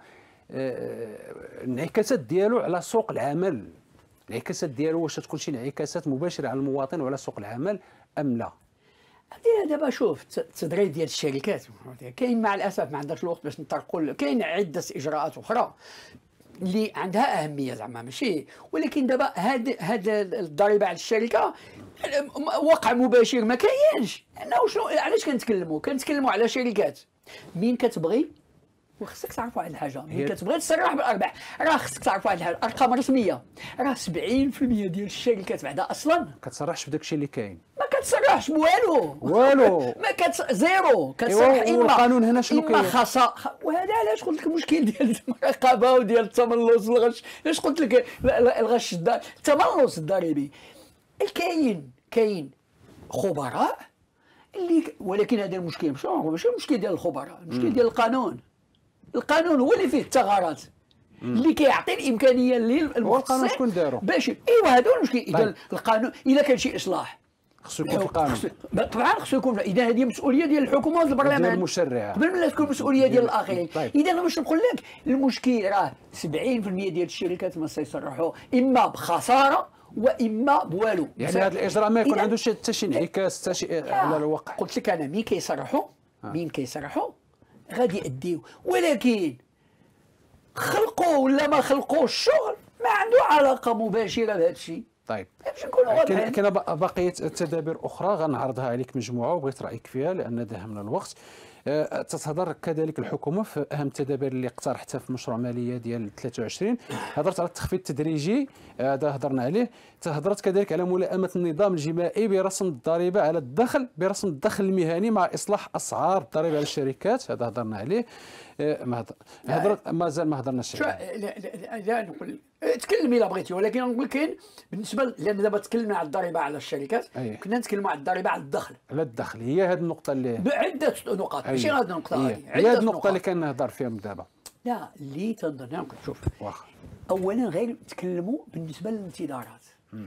الانعكاسات ديالو على سوق العمل، الانعكاسات ديالو واش تكون شي انعكاسات مباشره على المواطن وعلى سوق العمل ام لا؟ دابا شوف التضريب ديال الشركات كاين مع الاسف ما عندناش الوقت باش نطرقوا، كاين عده اجراءات اخرى اللي عندها اهميه زعما ماشي، ولكن دابا هاد هاد الضريبه على الشركه وقع مباشر ما كاينش. انه شنو علاش كنتكلموا كنتكلموا على شركات مين كتبغي، وخصك تعرف واحد الحاجه، ملي كتبغي تسرح بالارباح راه خصك تعرف واحد الحاجه، ارقام رسميه، راه سبعين بالمئة ديال الشركات بعدا اصلا ما كتسرحش بداك الشيء اللي كاين، ما كتسرحش بوالو والو ما كت زيرو كتسرح. اما القانون هنا شنو كاين؟ اما خاصه، وهذا علاش قلت لك المشكل ديال المراقبه وديال التملص الغش، علاش قلت لك الغش التملص الضريبي كاين كاين خبراء اللي، ولكن هذا المشكل ماشي المشكل ديال الخبراء، المشكل ديال القانون. القانون هو اللي فيه الثغرات اللي كيعطي الامكانيه للمختصين شكون دارو باش ايوا هذا هو المشكل. اذا القانون الا كان شي اصلاح خصو يكون في القانون، طبعا خصو يكون، اذا هذه مسؤوليه ديال الحكومه والبرلمان المشرعه قبل ما تكون مسؤوليه ديال الاخرين. اذا انا باش نقول لك المشكل راه سبعين بالمئة ديال الشركات ما سيصرحوا اما بخساره واما بوالو، يعني هذا الاجراء ما يكون عنده حتى شي انعكاس حتى شي على الواقع. قلت لك انا مين كيصرحوا مين كيصرحوا غادي يأديو، ولكن خلقوا ولا ما خلقوش الشغل ما عنده علاقه مباشره بهذا الشيء. طيب كاين كاين بقيه تدابير اخرى غنعرضها عليك مجموعه وبغيت رايك فيها لان داهمنا الوقت. أه تتهضر كذلك الحكومه في اهم التدابير اللي اقترحتها في مشروع ماليه ديال ثلاثة وعشرين، هضرت على التخفيض التدريجي هذا هضرنا عليه، تهضرت كذلك على ملائمه النظام الجماعي برسم الضريبه على الدخل برسم الدخل المهني مع اصلاح اسعار الضريبه على الشركات، هذا هضرنا عليه. أه ما هضرت مازال ما هضرناش. لا لا لا نقول تكلم الا بغيتي، ولكن نقول كاين بالنسبه لان دابا تكلمنا على الضريبه على الشركات، أيه. كنا نتكلموا على الضريبه على الدخل. على الدخل هي هذه النقطه اللي بعده نقاط ماشي غير هذه النقطه هذه، هي هذه النقطه اللي كنهضر فيها من دابا. لا اللي تنظر شوف واخا اولا غير تكلموا بالنسبه للانتظارات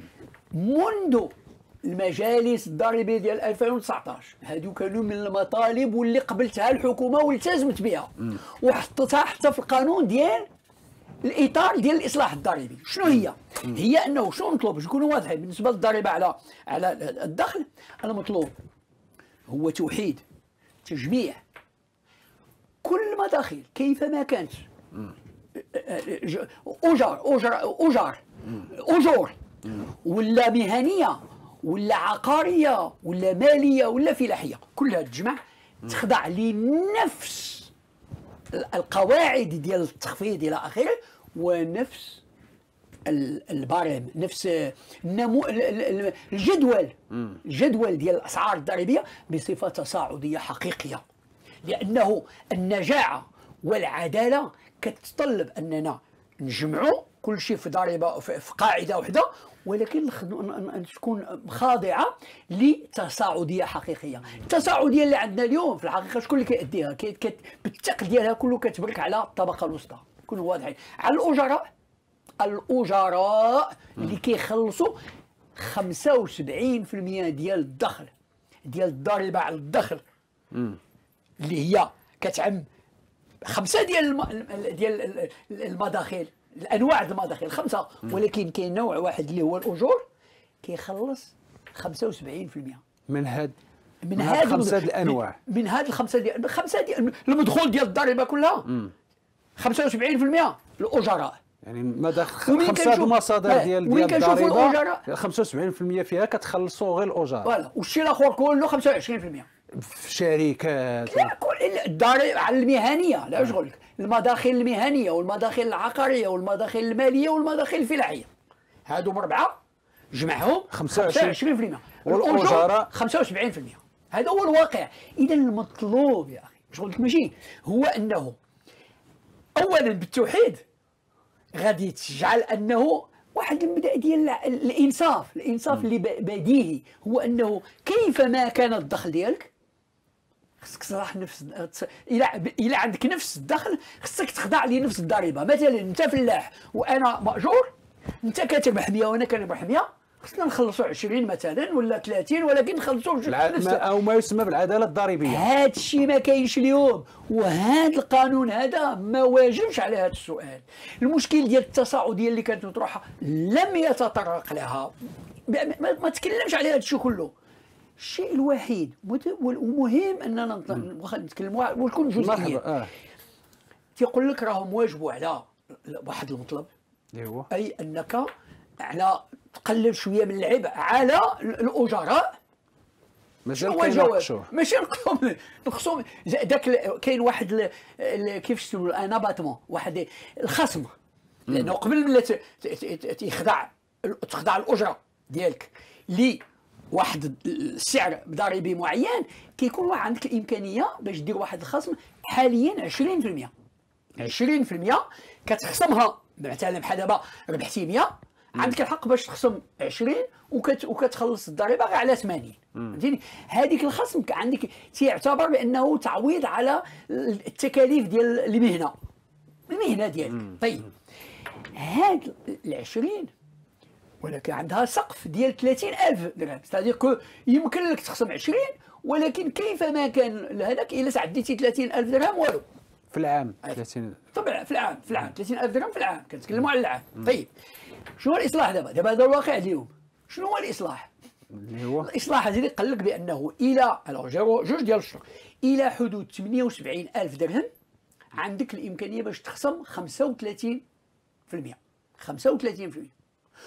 منذ المجالس الضريبيه ديال ألفين وتسعطاش، هادو كانوا من المطالب واللي قبلتها الحكومه والتزمت بها وحطتها حتى في القانون ديال الاطار ديال الاصلاح الضريبي. شنو هي؟ هي انه شنو نطلب باش نكونوا واضحين بالنسبه للضريبه على على الدخل. المطلوب هو توحيد تجميع كل مداخل كيفما كانت، اجار اجار اجار اجور ولا مهنيه ولا عقاريه ولا ماليه ولا فلاحيه، كلها تجمع تخضع لنفس القواعد ديال التخفيض الى اخره، ونفس الباريم، نفس النمو الجدول الجدول ديال الاسعار الضريبيه بصفه تصاعديه حقيقيه، لانه النجاعه والعداله كتتطلب اننا نجمعوا كل شيء في ضريبه في قاعده واحده، ولكن تكون خاضعه لتصاعديه حقيقيه. التصاعديه اللي عندنا اليوم في الحقيقه شكون اللي كيأديها؟ بالثقل ديالها كله كتبرك على الطبقه الوسطى، نكونوا واضحين، على الاجراء الاجراء اللي كيخلصوا خمسة وسبعين بالمئة ديال الدخل ديال الضريبه على الدخل اللي هي كتعم خمسه ديال الم... ديال المداخل، الانواع المداخل خمسه، ولكن كاين نوع واحد اللي هو الاجور كيخلص خمسة وسبعين بالمئة من هاد من هاد الخمسه الانواع، من هاد الخمسه ديال خمسه ديال المدخول ديال الضريبه كلها خمسة وسبعين بالمئة الاجراء، يعني مداخل خمسه المصادر ديال ديال الضريبه خمسة وسبعين بالمئة فيها كتخلصوا غير الاجار، فوالا، والشيء الاخر كله خمسة وعشرين بالمئة في شركات. لا كل الضريبه على المهنيه، لا شغل لك المداخل المهنيه والمداخل العقاريه والمداخل الماليه والمداخل الفلاحيه، هادو بربعه جمعهم خمسة وعشرين بالمئة، والاجار خمسة وسبعين بالمئة. هذا هو الواقع. اذا المطلوب يا اخي شغل لك ماشي هو انه اولا بالتوحيد غادي تجعل انه واحد المبدا ديال الانصاف، الانصاف اللي بديهي هو انه كيفما كان الدخل ديالك خصك تصلح نفس الى الى عندك نفس الدخل خصك تخضع لنفس الضريبه. مثلا انت فلاح وانا ماجور، انت كتربح مئة وانا كنربح مئة، خصنا نخلصوا عشرين مثلا ولا ثلاثين، ولكن نخلصوا نفس او ما يسمى بالعداله الضريبيه. هذا الشيء ما كاينش اليوم، وهذا القانون هذا ما واجبش على هذا السؤال. المشكل ديال التصاعديه اللي كانت مطروحه لم يتطرق لها، ما تكلمش على هذا الشيء كله. الشيء الوحيد والمهم اننا نتكلموا ونكون جزئيين. آه. تيقول لك راهم واجبوا على واحد المطلب اللي هو اي انك على تقلل شويه من العبء على الاجراء. مازال كيناقشوه، ماشي نقصهم نقصهم داك كاين واحد كيفاش تقولوا ان اباتمون، واحد الخصم، لانه قبل ما تخضع تخضع الاجره ديالك ل واحد السعر ضريبي معين، كيكون عندك الامكانيه باش دير واحد الخصم حاليا عشرين بالمئة. عشرين بالمئة كتخصمها، مثلا بحال دابا ربحتي مئة، عندك الحق باش تخصم عشرين وكت وكتخلص الضريبه غير على ثمانين. فهمتيني؟ هذيك الخصم عندك تيعتبر بانه تعويض على التكاليف ديال المهنه المهنه ديالك. طيب هاد العشرين ولكن عندها سقف ديال ثلاثين ألف درهم، ستادير كو يمكن لك تخصم عشرين، ولكن كيفما كان هذاك الا تعديتي ثلاثين ألف درهم والو في العام. ثلاثين طبعا في العام في العام ثلاثين ألف درهم في العام، كنتكلموا على العام. طيب شنو هو الاصلاح دابا؟ دابا هذا الواقع اليوم. شنو هو الاصلاح؟ اللي هو الاصلاح هذا قال لك بانه الى جوج ديال الشهور الى حدود ثمانية وسبعين ألف درهم عندك الامكانيه باش تخصم خمسة وثلاثين بالمئة. خمسة وثلاثين بالمئة،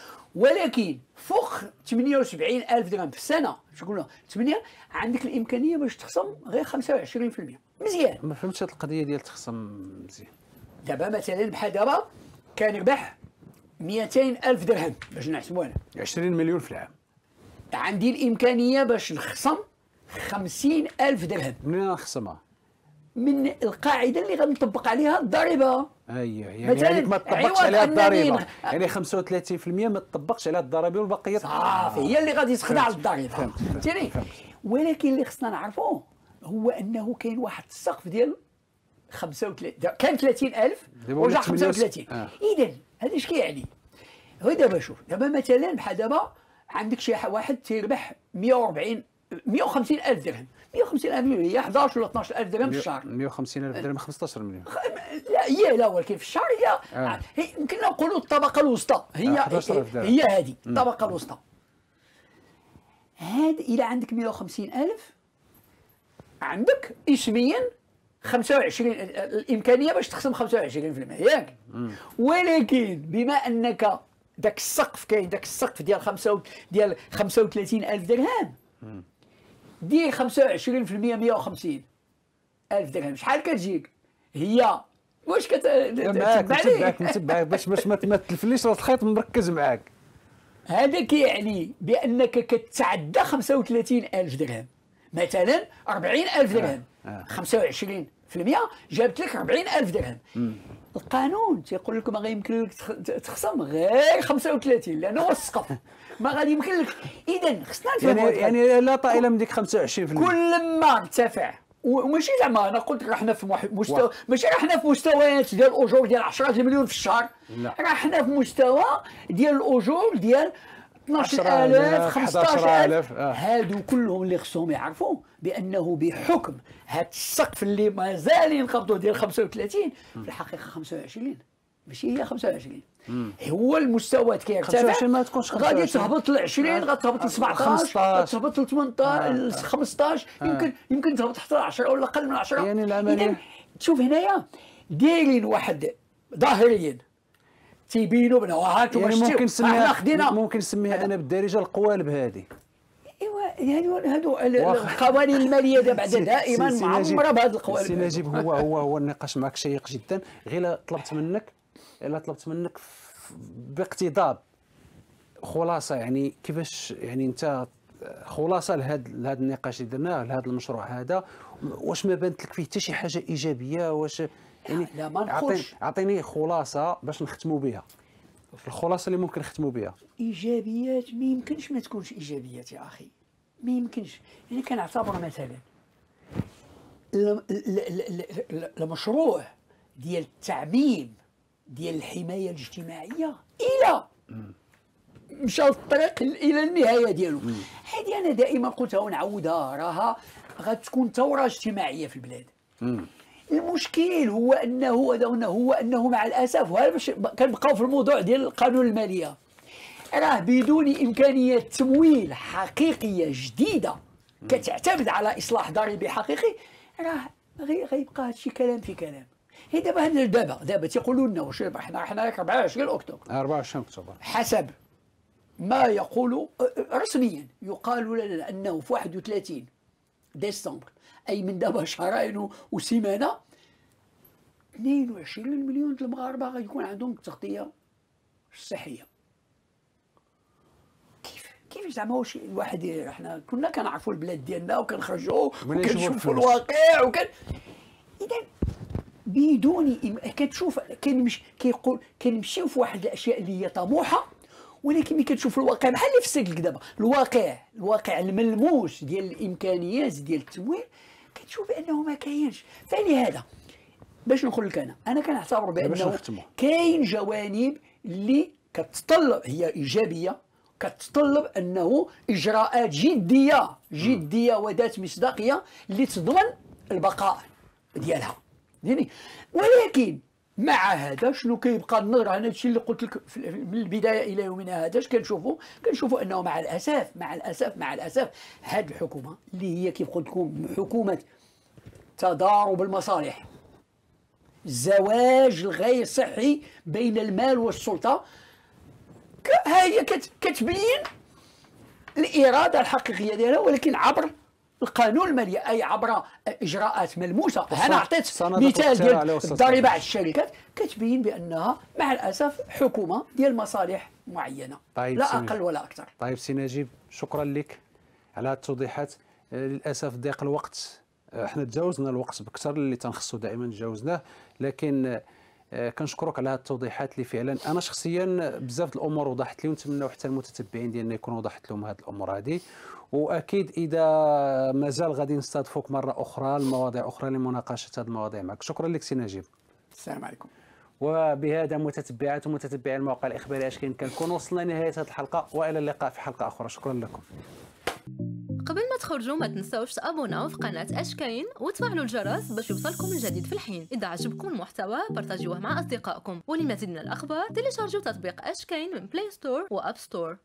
ولكن فوق ثمانية وسبعين ألف درهم في السنه، شو قلنا ثمانية، عندك الامكانيه باش تخصم غير خمسة وعشرين بالمئة. مزيان. ما فهمتش هذه القضيه ديال تخصم مزيان. دابا مثلا بحال دابا كان يربح مئتين ألف درهم باش نحسبوا انا عشرين مليون في العام، عندي الامكانيه باش نخصم خمسين ألف درهم. منين نخصمها؟ من القاعده اللي غنطبق عليها الضريبه. اييه يعني هذيك ما تطبقش عليها الضريبه، يعني خمسة وثلاثين بالمئة ما تطبقش عليها الضريبه والبقيه صافي هي اللي غادي تخضع للضريبه. فهمتيني؟ ولكن اللي خصنا نعرفوه هو انه كاين واحد السقف ديال خمسة وثلاثين، كان ثلاثين ألف ورجع خمسة وثلاثين. آه. اذا هذا اش كيعني؟ هو دابا شوف، دابا مثلا بحال دابا عندك شي واحد تيربح مئة وأربعين مئة وخمسين ألف درهم، مئة وخمسين ألف درهم هي أحد عشر ولا اثناش ألف درهم في الشهر. مئة وخمسين ألف درهم خمسطاش مليون. لا هي لا، ولكن في الشهر هي آه. هي يمكن نقولوا الطبقه الوسطى، هي آه هي هذه الطبقه الوسطى. هاد الى عندك مئة وخمسين ألف عندك اسميا خمسة وعشرين الامكانيه باش تخصم خمسة وعشرين بالمئة ياك. ولكن بما انك داك السقف كاين، داك السقف ديال خمسة ديال خمسة وثلاثين ألف درهم، دير خمسة وعشرين بالمئة مئة وخمسين ألف درهم شحال كتجيك هي؟ واش كت معاك تتبع متبعك لي؟ متبعك باش باش ما ما تلفليش راس الخيط مركز معاك. هذا كيعني بانك كتعدى خمسة وثلاثين ألف درهم، مثلا أربعين ألف درهم، آه. آه. خمسة وعشرين بالمئة جابت لك أربعين ألف درهم. مم. القانون تيقول لك ما غيمكن لك تخصم غير خمسة وثلاثين لانه هو السقف، ما غادي يمكن لك. اذا خصنا نفهموا يعني يعني لا طائله من ديك خمسة وعشرين بالمئة كل ما ارتفع، وماشي زعما انا قلت راه حنا في مستوى، ماشي راه حنا في مستويات ديال الاجور ديال عشرة المليون في الشهر، راه حنا في مستوى ديال الاجور ديال اثناش ألف خمسطاش ألف. آه. هادو كلهم اللي خصهم يعرفوا بانه بحكم هاد السقف اللي مازال ينقبضوا ديال خمسة وثلاثين في الحقيقه خمسة وعشرين ماشي هي خمسة وعشرين. مم. هو المستويات كيرتفع، ما تكونش غادي تهبط ل عشرين، غتهبط ل سبعطاش، غتهبط ل ثمنطاش ل خمسطاش، يمكن يمكن تهبط حتى ل عشرة ولا اقل من عشرة. يعني العمليه شوف هنايا دايرين واحد ظاهريا تيبينوا بنا هاتوا يعني باش ممكن نسميها خدينا ممكن نسميها انا بالدارجه القوالب هذه. ايوا هادو هادو القوانين الماليه دابا دائما معمره بهذا القوالب. سي نجيب هو هو هو النقاش معك شيق جدا، غير طلبت منك الا طلبت منك باقتضاب خلاصه، يعني كيفاش يعني انت خلاصه لهذا لهذا النقاش اللي درناه لهذا المشروع هذا، واش ما بانت لك فيه حتى شي حاجه ايجابيه؟ واش يعني لا ما نقولش، اعطيني خلاصه باش نختموا بها، الخلاصه اللي ممكن نختموا بها. ايجابيات ما يمكنش ما تكونش ايجابيات يا اخي، ما يمكنش. يعني كنعتبر مثلا المشروع ديال التعميم ديال الحمايه الاجتماعيه الى مشى الطريق الى النهايه ديالو. هذه انا دائما قلتها ونعاودها، راها غتكون ثوره اجتماعيه في البلاد. مم. المشكل هو انه هذا هو انه مع الاسف، وهذا باش كنبقاو في الموضوع ديال القانون الماليه، راه بدون امكانيه تمويل حقيقيه جديده كتعتمد على اصلاح ضريبي حقيقي، راه غيبقى هادشي كلام في كلام. هي دابا دابا دابا تيقولوا لنا واش حنا حنا أربعة وعشرين اكتوبر أربعة وعشرين اكتوبر حسب ما يقول رسميا، يقال لنا انه في واحد وثلاثين ديسمبر، اي من دابا شهرين وسيمانه، اثنين وعشرين مليون المغاربه غيكون عندهم التغطيه الصحيه. كيف كيف زعما واش الواحد، احنا كنا كنعرفوا البلاد ديالنا وكنخرجوا وكنشوفوا الواقع وكان، اذا بدون كتشوف كنمشي كيقول كنمشيو في واحد الاشياء اللي هي طموحه، ولكن ملي كتشوف الواقع بحال اللي في السجل دابا، الواقع الواقع الملموس ديال الامكانيات ديال التمويل، كتشوف بانه ما كاينش. فلهذا باش نقول لك انا انا كنعتبر بانه كاين جوانب اللي كتطلب هي ايجابيه، كتطلب انه اجراءات جديه جديه وذات مصداقيه اللي تضمن البقاء ديالها، يعني. ولكن مع هذا شنو كيبقى النظر على الشيء اللي قلت لك من البدايه الى يومنا هذا، اش كنشوفوا كنشوفوا انه مع الاسف مع الاسف مع الاسف هذه الحكومه اللي هي كيف قلت لكم حكومه تضارب المصالح، الزواج الغير صحي بين المال والسلطه، ها هي كتبين الاراده الحقيقيه ديالها، ولكن عبر القانون المالي، اي عبر اجراءات ملموسه. انا عطيت مثال ديال الضريبه على الشركات، كتبين بانها مع الاسف حكومه ديال مصالح معينه. طيب لا اقل ولا اكثر. طيب سي نجيب، شكرا لك على هذه التوضيحات. للاسف ضيق الوقت، احنا تجاوزنا الوقت بكثر اللي تنخصو دائما تجاوزناه، لكن كنشكرك على هذه التوضيحات اللي فعلا انا شخصيا بزاف الامور وضحت لي، ونتمنى حتى المتتبعين ديالنا يكونوا وضحت لهم هذه الامور هذه. واكيد اذا مازال غادي نستضيفوك مره اخرى لمواضيع اخرى لمناقشه هذه المواضيع معك. شكرا لك سي نجيب. السلام عليكم. وبهذا متتبعات ومتتبعي الموقع الاخباري اش كاين كنكون وصلنا لنهايه هذه الحلقه، والى اللقاء في حلقه اخرى. شكرا لكم. قبل ما تخرجوا ما تنساوش تابوناو في قناة اش كاين وتفعلوا الجرس باش يوصلكم الجديد في الحين. إذا عجبكم المحتوى بارطاجيوه مع أصدقائكم، ولمزيد من الأخبار تيليشارجوا تطبيق اش كاين من بلاي ستور وأب ستور.